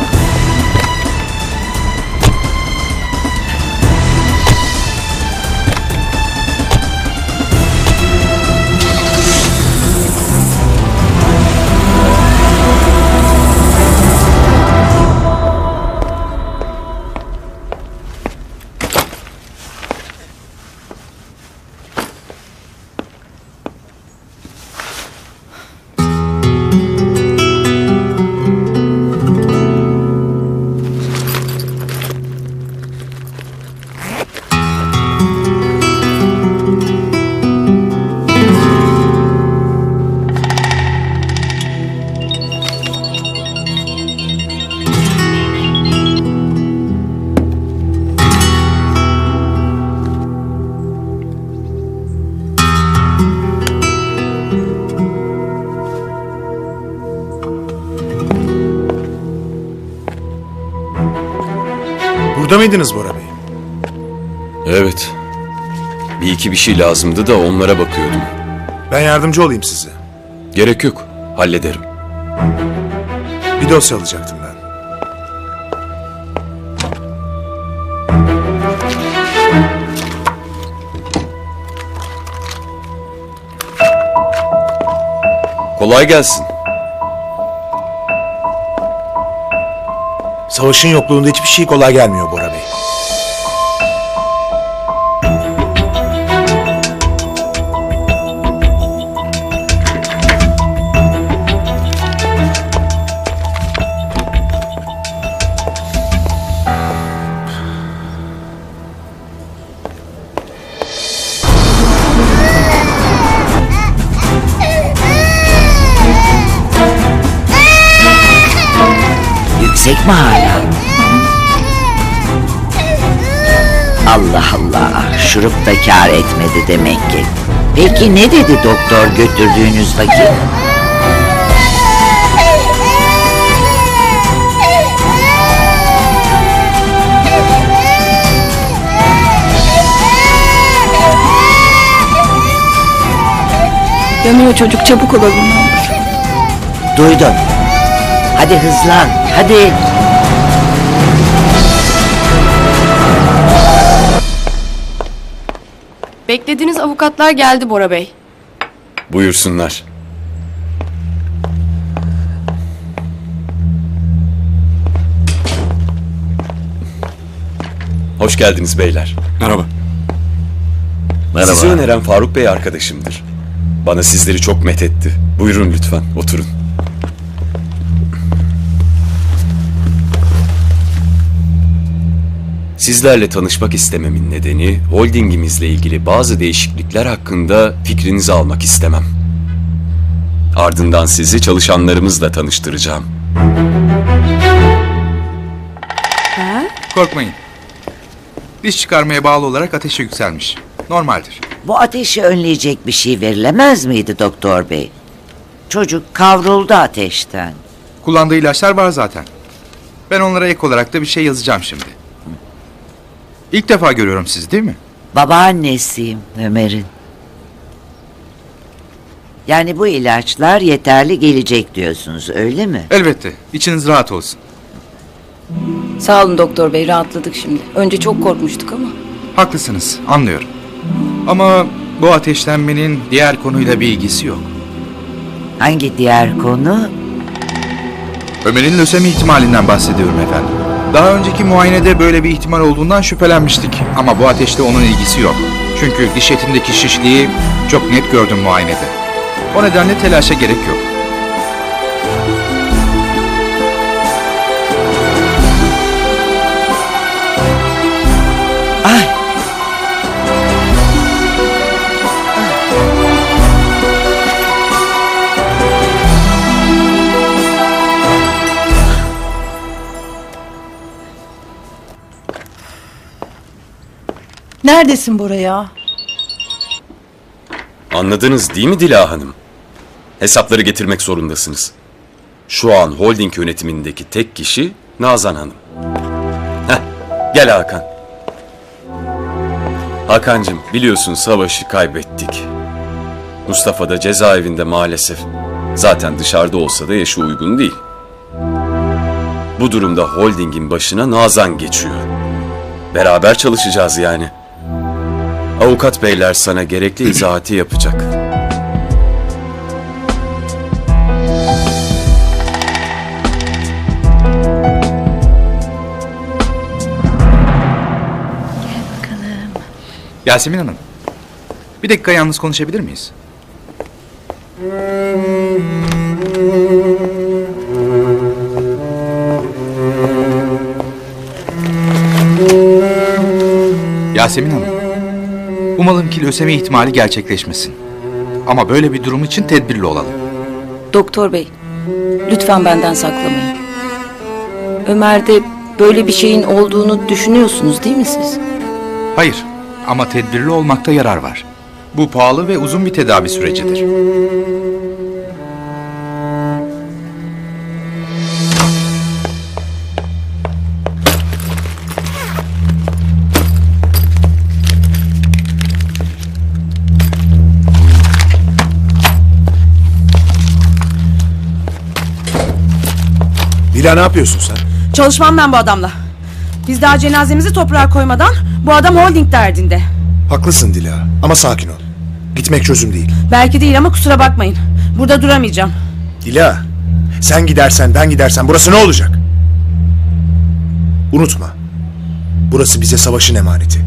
Burada mıydınız Bora Bey? Evet. Bir iki bir şey lazımdı da onlara bakıyordum. Ben yardımcı olayım size. Gerek yok. Hallederim. Bir dosya alacaktım ben. Kolay gelsin. Savaşın yokluğunda hiçbir şey kolay gelmiyor Bora Bey. Yüksek mi hala? Allah Allah, şurup da kâr etmedi demek ki. Peki ne dedi doktor götürdüğünüz vakit? Yanıyor çocuk, çabuk olalım ne olur. Duydum. Hadi hızlan, hadi. Beklediğiniz avukatlar geldi Bora Bey. Buyursunlar. Hoş geldiniz beyler. Merhaba. Sizi öneren Faruk Bey arkadaşımdır. Bana sizleri çok methetti. Buyurun lütfen, oturun. Sizlerle tanışmak istememin nedeni, holdingimizle ilgili bazı değişiklikler hakkında fikrinizi almak istemem. Ardından sizi çalışanlarımızla tanıştıracağım. Korkmayın. Diş çıkarmaya bağlı olarak ateşi yükselmiş. Normaldir. Bu ateşi önleyecek bir şey verilemez miydi doktor bey? Çocuk kavruldu ateşten. Kullandığı ilaçlar var zaten. Ben onlara ek olarak da bir şey yazacağım şimdi. İlk defa görüyorum sizi değil mi? Babaannesiyim Ömer'in. Yani bu ilaçlar yeterli gelecek diyorsunuz öyle mi? Elbette. İçiniz rahat olsun. Sağ olun doktor bey, rahatladık şimdi. Önce çok korkmuştuk ama. Haklısınız, anlıyorum. Ama bu ateşlenmenin diğer konuyla bir ilgisi yok. Hangi diğer konu? Ömer'in lösemi ihtimalinden bahsediyorum efendim. Daha önceki muayenede böyle bir ihtimal olduğundan şüphelenmiştik. Ama bu ateşle onun ilgisi yok. Çünkü diş etindeki şişliği çok net gördüm muayenede. O nedenle telaşa gerek yok. Neredesin Bora ya? Anladınız değil mi Dila Hanım? Hesapları getirmek zorundasınız. Şu an holding yönetimindeki tek kişi Nazan Hanım. Heh, gel Hakan. Hakan'cığım biliyorsun savaşı kaybettik. Mustafa da cezaevinde maalesef. Zaten dışarıda olsa da yaşı uygun değil. Bu durumda holdingin başına Nazan geçiyor. Beraber çalışacağız yani. Avukat beyler sana gerekli izahatı yapacak. Yasemin Hanım, bir dakika yalnız konuşabilir miyiz? Yasemin Hanım, umalım ki lösemi ihtimali gerçekleşmesin. Ama böyle bir durum için tedbirli olalım. Doktor bey, lütfen benden saklamayın. Ömer'de böyle bir şeyin olduğunu düşünüyorsunuz değil mi siz? Hayır, ama tedbirli olmakta yarar var. Bu pahalı ve uzun bir tedavi sürecidir. Dila ne yapıyorsun sen? Çalışmam ben bu adamla. Biz daha cenazemizi toprağa koymadan bu adam holding derdinde. Haklısın Dila ama sakin ol. Gitmek çözüm değil. Belki değil ama kusura bakmayın. Burada duramayacağım. Dila, sen gidersen ben gidersen burası ne olacak? Unutma. Burası bize savaşın emaneti.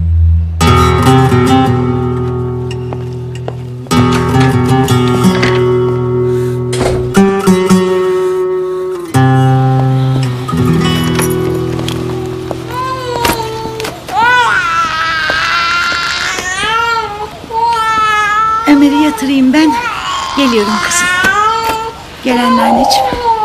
Ömer'i yatırayım ben. Geliyorum kızım. Gel anneanneciğim.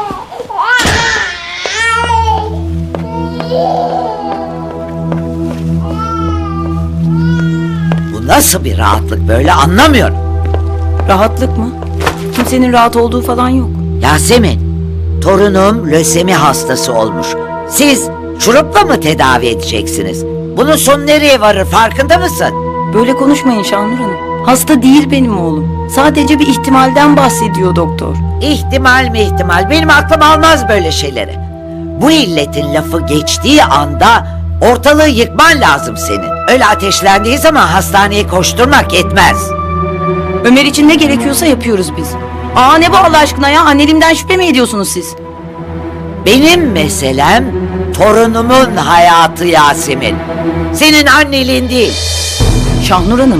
Bu nasıl bir rahatlık böyle anlamıyorum. Rahatlık mı? Kimsenin rahat olduğu falan yok. Yasemin, torunum lösemi hastası olmuş. Siz şurupla mı tedavi edeceksiniz? Bunun sonu nereye varır farkında mısın? Böyle konuşmayın Şahnur Hanım. Hasta değil benim oğlum. Sadece bir ihtimalden bahsediyor doktor. İhtimal mi ihtimal? Benim aklım almaz böyle şeyleri. Bu illetin lafı geçtiği anda ortalığı yıkman lazım senin. Öyle ateşlendiği zaman hastaneye koşturmak yetmez. Ömer için ne gerekiyorsa yapıyoruz biz. Aa ne bu Allah aşkına ya? Anneliğimden şüphe mi ediyorsunuz siz? Benim meselem torunumun hayatı Yasemin. Senin anneliğin değil. Şahnur Hanım.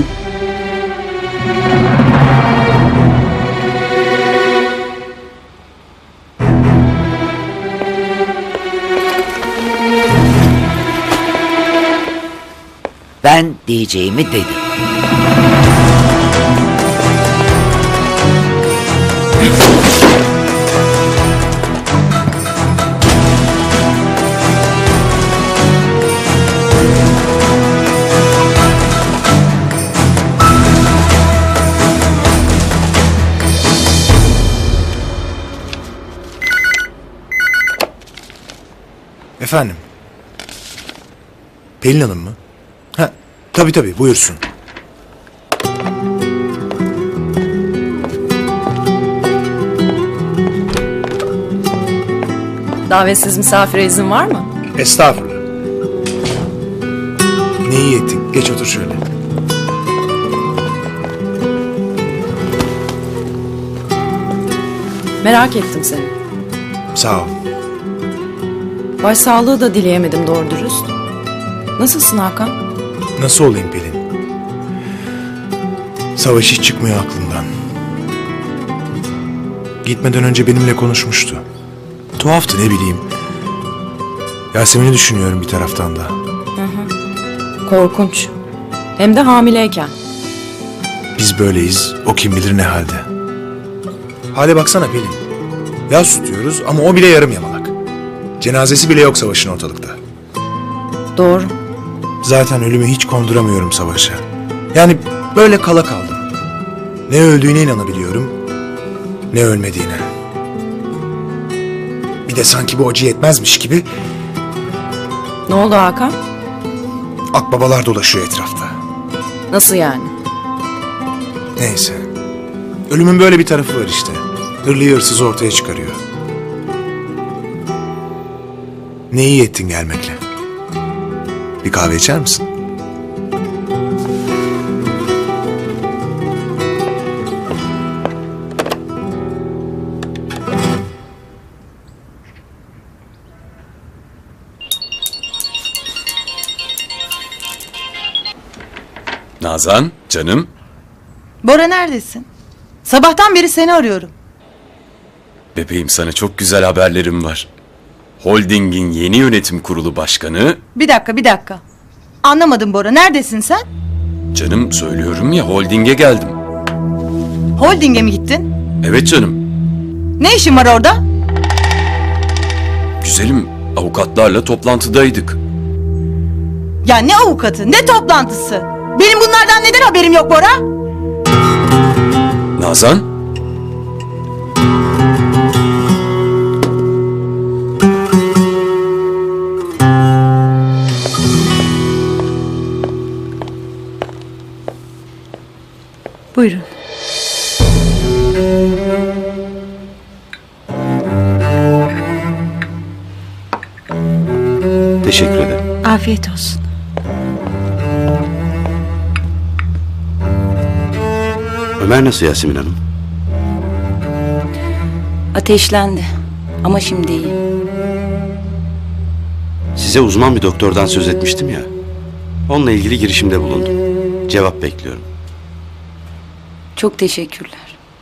Ben diyeceğimi dedim. Efendim? Pelin Hanım mı? Ha, tabii buyursun. Davetsiz misafire izin var mı? Estağfurullah. Ne iyi ettin. Geç otur şöyle. Merak ettim seni. Sağ ol. Başsağlığı da dileyemedim doğru dürüst. Nasılsın Hakan? Nasıl olayım Pelin? Savaş hiç çıkmıyor aklımdan. Gitmeden önce benimle konuşmuştu. Tuhaftı ne bileyim. Yasemin'i düşünüyorum bir taraftan da. Korkunç. Hem de hamileyken. Biz böyleyiz, o kim bilir ne halde. Hale baksana Pelin. Yas tutuyoruz ama o bile yarım yamalak. Cenazesi bile yok Savaş'ın ortalıkta. Doğru. Zaten ölümü hiç konduramıyorum Savaş'a. Yani böyle kala kaldım. Ne öldüğüne inanabiliyorum, ne ölmediğine. Bir de sanki bu acı yetmezmiş gibi Ne oldu Hakan? akbabalar dolaşıyor etrafta. Nasıl yani? Neyse. Ölümün böyle bir tarafı var işte. Hırlıyı hırsız ortaya çıkarıyor. Ne iyi ettin gelmekle. Bir kahve içer misin? Nazan, canım. Bora neredesin? Sabahtan beri seni arıyorum. Bebeğim sana çok güzel haberlerim var. Holding'in yeni yönetim kurulu başkanı... Bir dakika. Anlamadım Bora. Neredesin sen? Canım söylüyorum ya holding'e geldim. Holding'e mi gittin? Evet canım. Ne işin var orada? Güzelim, avukatlarla toplantıdaydık. Ya ne avukatı, ne toplantısı? Benim bunlardan neden haberim yok Bora? Nazan? Buyurun. Afiyet olsun. Ömer nasıl Yasemin Hanım? Ateşlendi. Ama şimdi iyi. Size uzman bir doktordan söz etmiştim ya. Onunla ilgili girişimde bulundum. Cevap bekliyorum. Çok teşekkürler.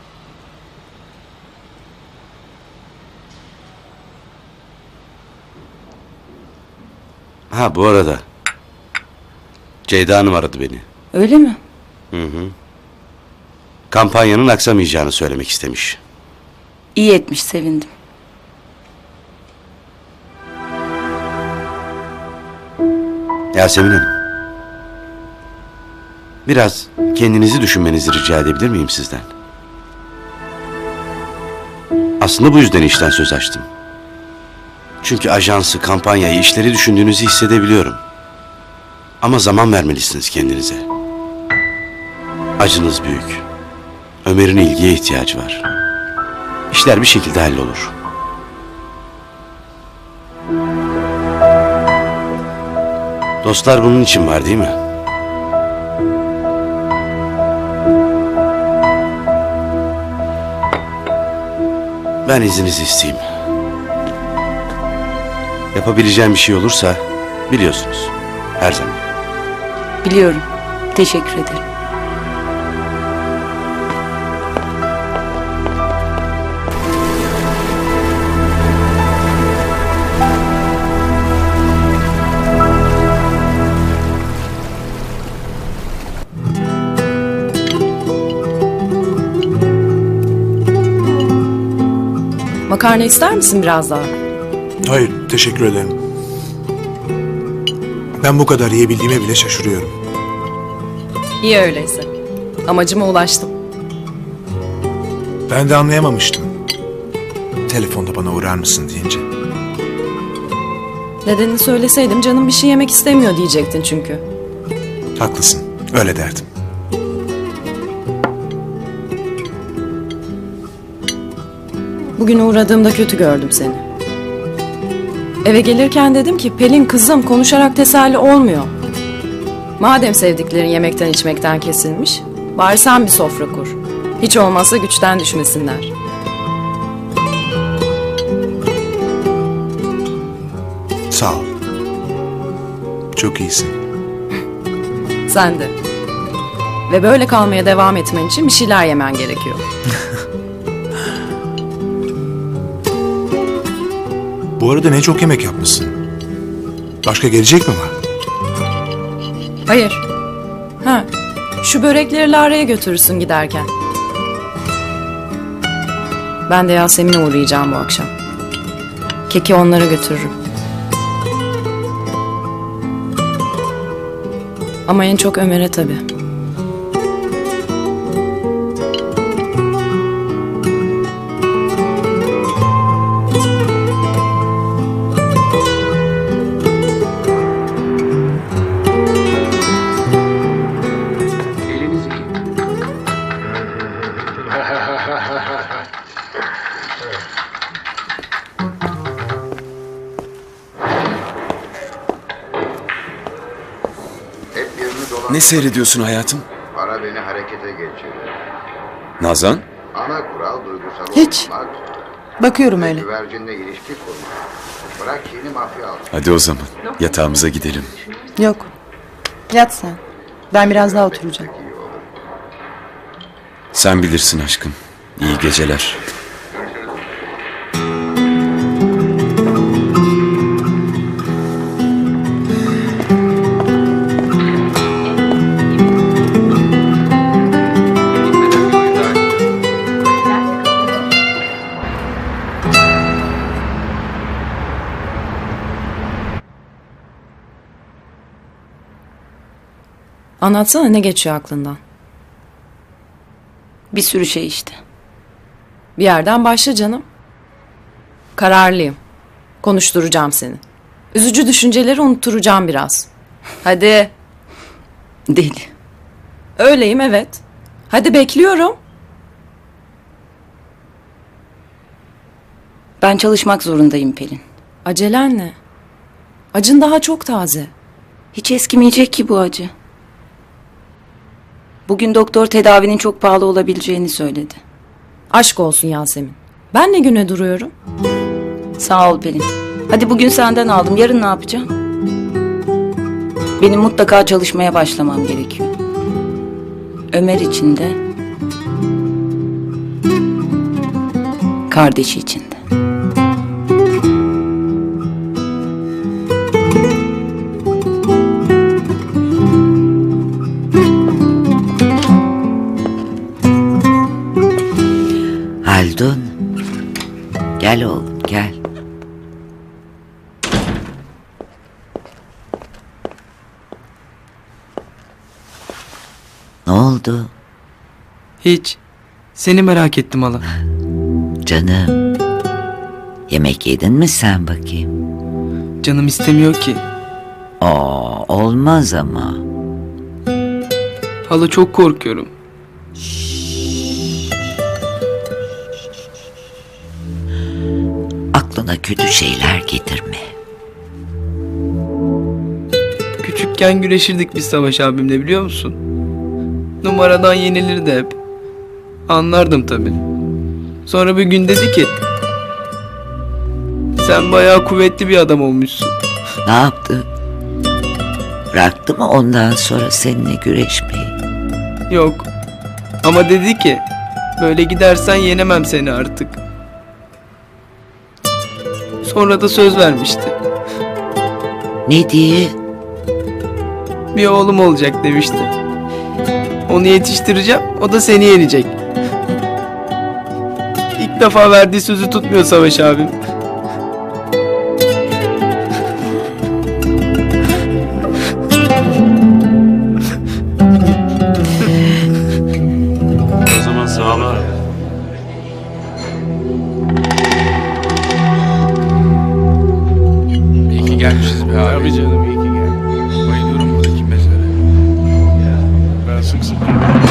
Ha bu arada. Ceyda Hanım aradı beni. Öyle mi? Hı. Kampanyanın aksamayacağını söylemek istemiş. İyi etmiş, sevindim. Yasemin Hanım. Biraz kendinizi düşünmenizi rica edebilir miyim sizden? Aslında bu yüzden işten söz açtım. Çünkü ajansı, kampanyayı, işleri düşündüğünüzü hissedebiliyorum. Ama zaman vermelisiniz kendinize. Acınız büyük. Ömer'in ilgiye ihtiyacı var. İşler bir şekilde hallolur. Dostlar bunun için var değil mi? Ben izninizi isteyeyim. Yapabileceğim bir şey olursa biliyorsunuz. Her zaman. Biliyorum. Teşekkür ederim. Makarna ister misin biraz daha? Hayır, teşekkür ederim. Ben bu kadar yiyebildiğime bile şaşırıyorum. İyi öyleyse. Amacıma ulaştım. Ben de anlayamamıştım. Telefonda bana uğrar mısın deyince. Nedenini söyleseydim canım bir şey yemek istemiyor diyecektin çünkü. Haklısın, öyle derdim. Bugün uğradığımda kötü gördüm seni. Eve gelirken dedim ki Pelin kızım konuşarak teselli olmuyor. Madem sevdiklerin yemekten içmekten kesilmiş, bari sen bir sofra kur. Hiç olmazsa güçten düşmesinler. Sağ ol. Çok iyisin. Sen de. Ve böyle kalmaya devam etmen için bir şeyler yemen gerekiyor. Bu arada ne çok yemek yapmışsın. Başka gelecek mi var? Hayır. Ha, şu börekleri Lara'ya götürürsün giderken. Ben de Yasemin'e uğrayacağım bu akşam. Keki onlara götürürüm. Ama en çok Ömer'e tabii. Ne seyrediyorsun hayatım? Para beni harekete geçirir. Nazan? Ana kural duygusal Hiç. olmak. Bakıyorum öyle. Güvercinle ilişki kurmak. Bırak yeni mafya al. Hadi o zaman yatağımıza gidelim. Yok. Yat sen. Ben biraz daha oturacağım. Sen bilirsin aşkım. İyi geceler. Anlatsana ne geçiyor aklından? Bir sürü şey işte. Bir yerden başla canım. Kararlıyım. Konuşturacağım seni. Üzücü düşünceleri unutturacağım biraz. Hadi. Deli. Öyleyim evet. Hadi bekliyorum. Ben çalışmak zorundayım Pelin. Acelen ne? Acın daha çok taze. Hiç eskimeyecek ki bu acı. Bugün doktor tedavinin çok pahalı olabileceğini söyledi. Aşk olsun Yasemin. Ben ne güne duruyorum? Sağ ol Pelin. Hadi bugün senden aldım. Yarın ne yapacağım? Benim mutlaka çalışmaya başlamam gerekiyor. Ömer için de, kardeşi için de. Haldun. Gel oğlum gel. Ne oldu? Hiç. Seni merak ettim hala. Canım. Yemek yedin mi sen bakayım? Canım istemiyor ki. Olmaz ama. Hala çok korkuyorum. Aklına kötü şeyler getirme. Küçükken güreşirdik biz Savaş abimle, biliyor musun? Numaradan yenilirdi hep. Anlardım tabii. Sonra bir gün dedi ki, sen bayağı kuvvetli bir adam olmuşsun. Ne yaptı? Bıraktı mı ondan sonra seninle güreşmeyi? Yok. Ama dedi ki, böyle gidersen yenemem seni artık. Sonra da söz vermişti. Ne diye? Bir oğlum olacak demişti. Onu yetiştireceğim, o da seni yenecek. İlk defa verdiği sözü tutmuyor Savaş abim. O zaman sağ ol abi. İyi ki gelmişiz be abi. Tabii canım, iyi ki geldin. Bayılıyorum buradaki mezara. Ben sık sık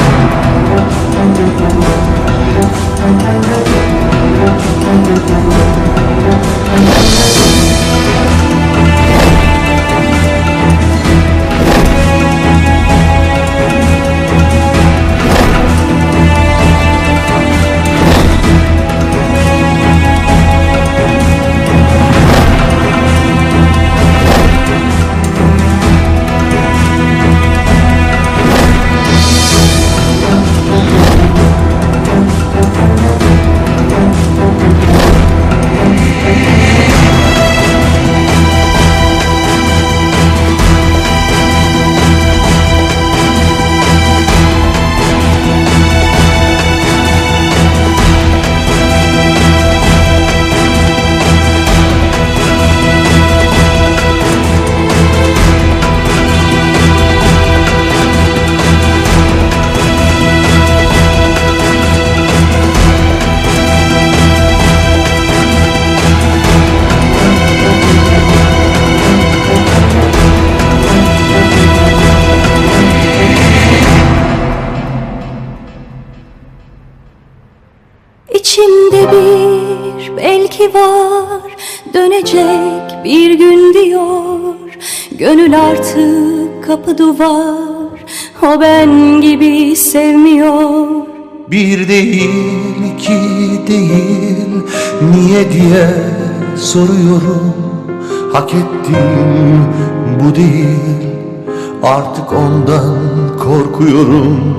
İçimde bir belki var, dönecek bir gün diyor. Gönül artık kapı duvar, o ben gibi sevmiyor. Bir değil, iki değil, niye diye soruyorum. Hak ettim bu değil, artık ondan korkuyorum.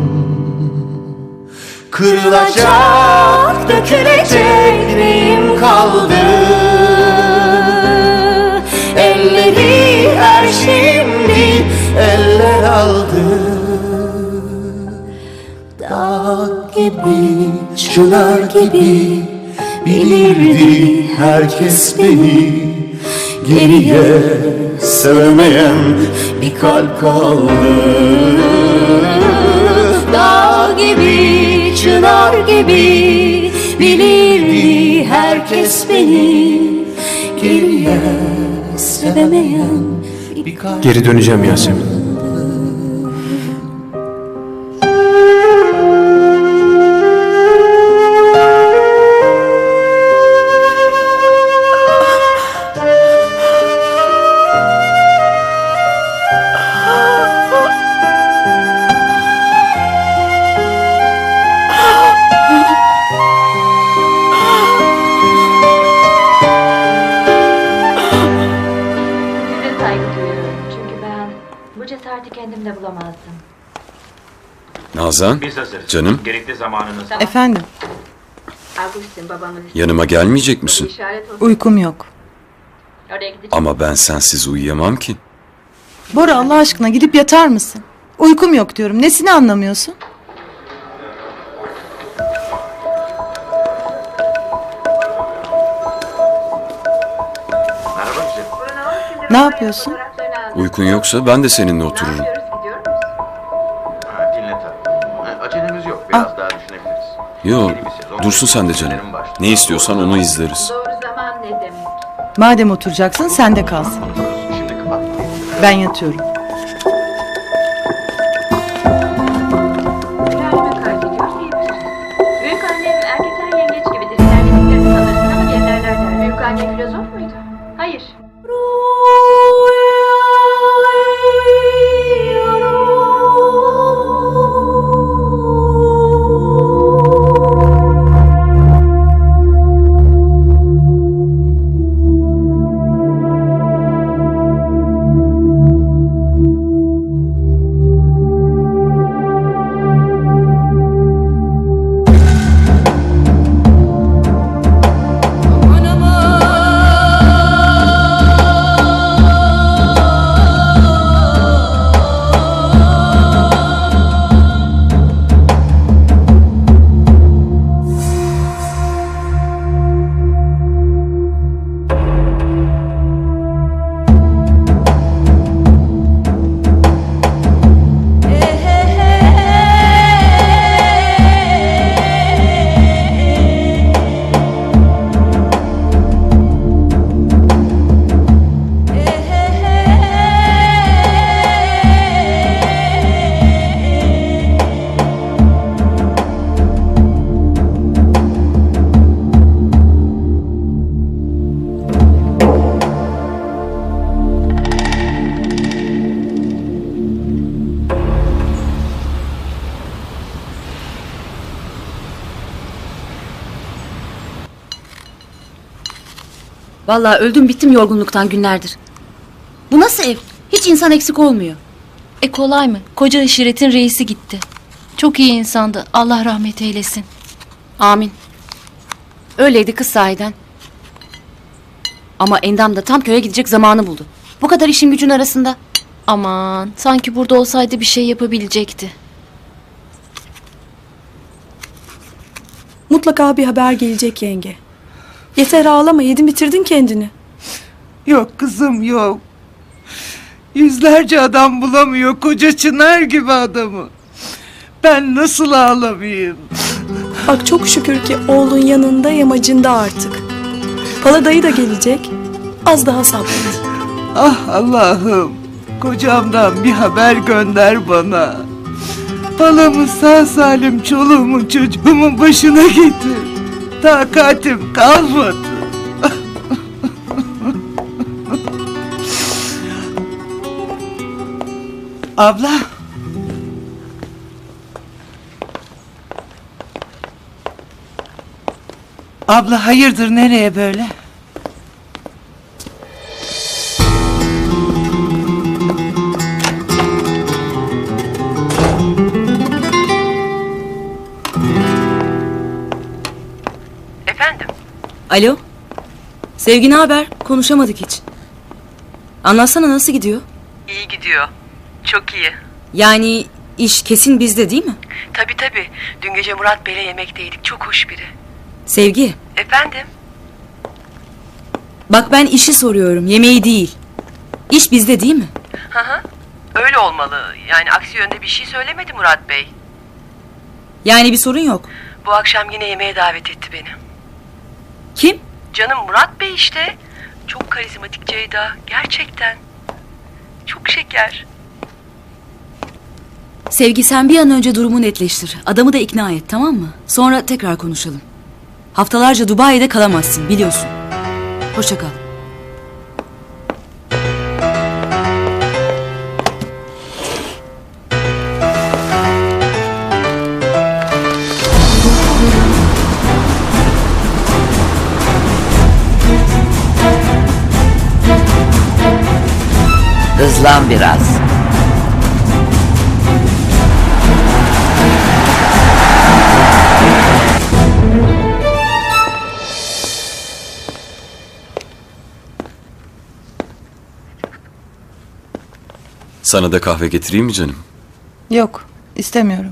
Kırılacak, dökülecek neyim kaldı? Elleri her şimdi eller aldı. Dağ gibi, çınar gibi bilirdi herkes beni. Geriye sevemeyen bir kalp kaldı. Dağ gibi, çınar gibi bilirdi herkes beni. Geriye sevemeyen bir kalp. Geri döneceğim Yasemin. içinde bulamazdım. Nazan, canım, Gerekli zamanınız. Efendim, Agustin babamın yanıma gelmeyecek misin? uykum yok. Oraya gidecek. Ama ben sensiz uyuyamam ki. Bora Allah aşkına gidip yatar mısın? Uykum yok diyorum. Nesini anlamıyorsun? Merhaba güzelim. Ne yapıyorsun? Uykun yoksa ben de seninle otururum. Ha, dinle tabii. Acelemiz yok. Biraz daha düşünebiliriz. Yo, dursun sen de canım. Ne istiyorsan onu izleriz. Doğru zaman ne demek? Madem oturacaksın sen de kalsın. Ben yatıyorum. Kalbime kaydediyor diyebiliriz. Büyük annem erkekler yengeç gibidir. İlerlediklerini sanırsın ama gerilerler der. Büyük anne filozof muydu? Hayır. Vallahi öldüm bittim yorgunluktan günlerdir. Bu nasıl ev? Hiç insan eksik olmuyor. Kolay mı? Koca aşiretin reisi gitti. Çok iyi insandı. Allah rahmet eylesin. Amin. Öyleydi kız sahiden. Ama Endam da tam köye gidecek zamanı buldu. Bu kadar işin gücün arasında. Aman, sanki burada olsaydı bir şey yapabilecekti. Mutlaka bir haber gelecek yenge. Yeter ağlama, yedin bitirdin kendini. Yok kızım yok. Yüzlerce adam bulamıyor koca çınar gibi adamı. Ben nasıl ağlamayayım? Bak çok şükür ki oğlun yanında, yamacında artık. Pala dayı da gelecek. Az daha sabret. Ah Allah'ım. Kocamdan bir haber gönder bana. Palamı sağ salim çoluğumun çocuğumun başına getir. Takatim kalmadı. Abla. Abla hayırdır nereye böyle? Efendim? Alo? Sevgi ne haber? Konuşamadık hiç. Anlatsana nasıl gidiyor? İyi gidiyor. Çok iyi. Yani iş kesin bizde değil mi? Tabii. Dün gece Murat Bey'le yemekteydik. Çok hoş biri. Sevgi. Efendim? Bak ben işi soruyorum, yemeği değil. İş bizde değil mi? Hı. Öyle olmalı. Yani aksi yönde bir şey söylemedi Murat Bey. Yani bir sorun yok. Bu akşam yine yemeğe davet etti beni. Kim? Canım Murat Bey işte. Çok karizmatik Ceyda. Gerçekten. Çok şeker. Sevgi sen bir an önce durumu netleştir. Adamı da ikna et, tamam mı? Sonra tekrar konuşalım. Haftalarca Dubai'de kalamazsın biliyorsun. Hoşça kal. Hızlan biraz. Sana da kahve getireyim mi canım? Yok, istemiyorum.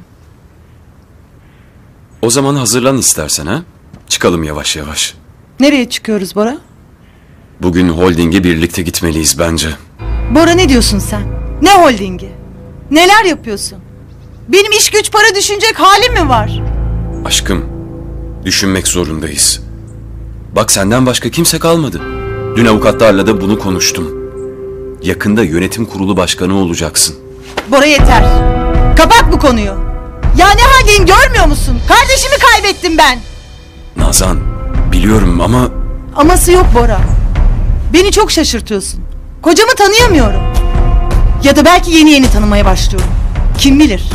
O zaman hazırlan istersen ha. Çıkalım yavaş yavaş. Nereye çıkıyoruz Bora? Bugün holdinge birlikte gitmeliyiz bence. Bora ne diyorsun sen? Ne holdingi? Neler yapıyorsun? Benim iş güç para düşünecek halim mi var? Aşkım, düşünmek zorundayız. Bak senden başka kimse kalmadı. Dün avukatlarla da bunu konuştum. Yakında yönetim kurulu başkanı olacaksın. Bora yeter. Kapat bu konuyu. Ya ne haldeyim görmüyor musun? Kardeşimi kaybettim ben. Nazan, biliyorum ama... Aması yok Bora. Beni çok şaşırtıyorsun. Kocamı tanıyamıyorum. Ya da belki yeni yeni tanımaya başlıyorum. Kim bilir?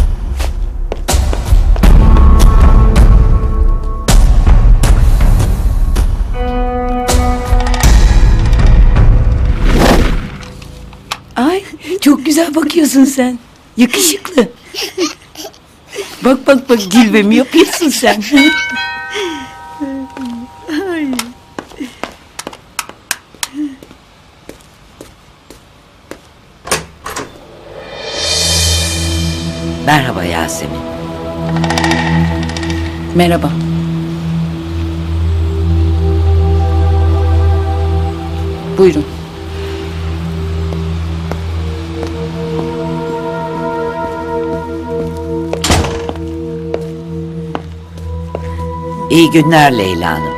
Ay çok güzel bakıyorsun sen. Yakışıklı. Bak bak bak cilvemi yapıyorsun sen. Ay. Merhaba Yasemin. Merhaba. Buyurun. İyi günler Leyla Hanım.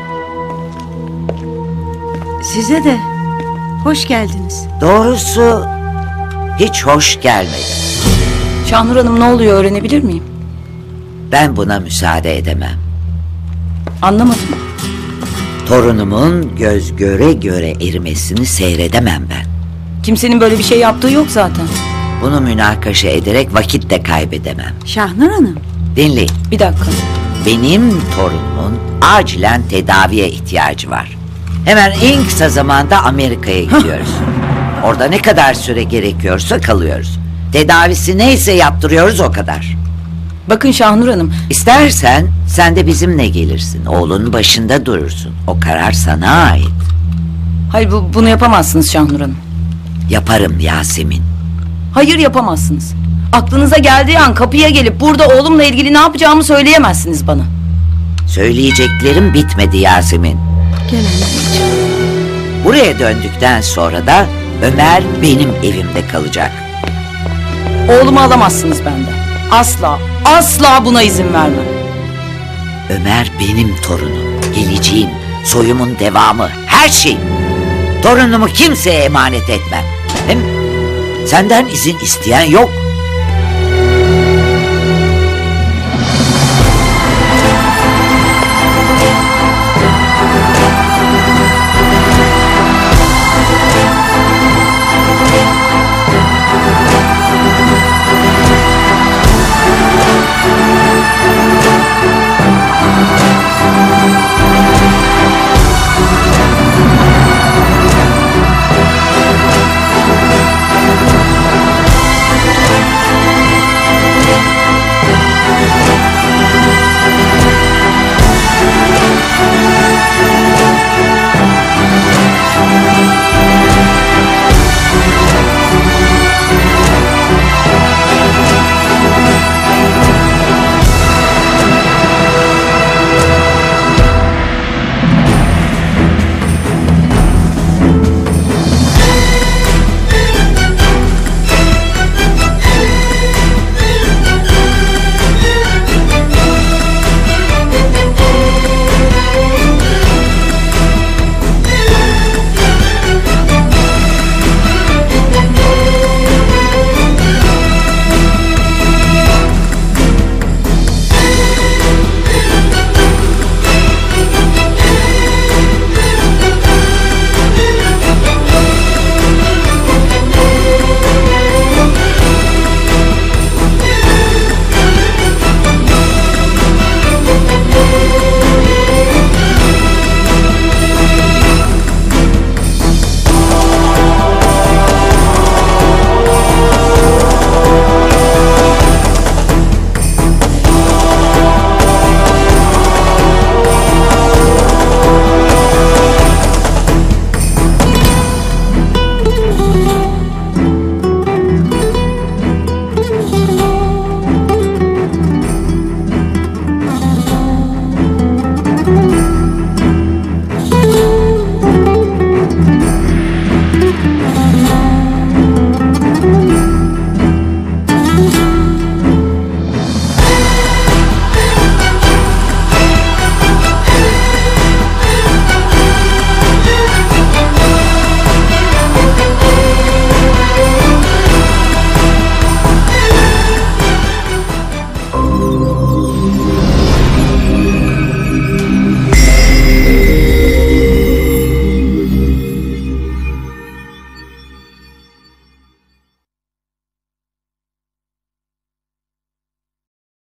Size de hoş geldiniz. Doğrusu hiç hoş gelmedi. Şahnur Hanım ne oluyor öğrenebilir miyim? Ben buna müsaade edemem. Anlamadım. Torunumun göz göre göre erimesini seyredemem ben. Kimsenin böyle bir şey yaptığı yok zaten. Bunu münakaşa ederek vakit de kaybedemem. Şahnur Hanım. Dinleyin. Bir dakika. Benim torunumun acilen tedaviye ihtiyacı var. Hemen en kısa zamanda Amerika'ya gidiyoruz. Orada ne kadar süre gerekiyorsa kalıyoruz. Tedavisi neyse yaptırıyoruz o kadar. Bakın Şahnur Hanım. İstersen sen de bizimle gelirsin. Oğlunun başında durursun. O karar sana ait. Hayır bunu yapamazsınız Şahnur Hanım. Yaparım Yasemin. Hayır yapamazsınız. Aklınıza geldiği an kapıya gelip burada oğlumla ilgili ne yapacağımı söyleyemezsiniz bana. Söyleyeceklerim bitmedi Yasemin. Gel anneciğim. Buraya döndükten sonra da Ömer benim evimde kalacak. Oğlumu alamazsınız benden. Asla, asla buna izin vermem. Ömer benim torunum, geleceğim, soyumun devamı, her şeyim. Torunumu kimseye emanet etmem. Hem senden izin isteyen yok.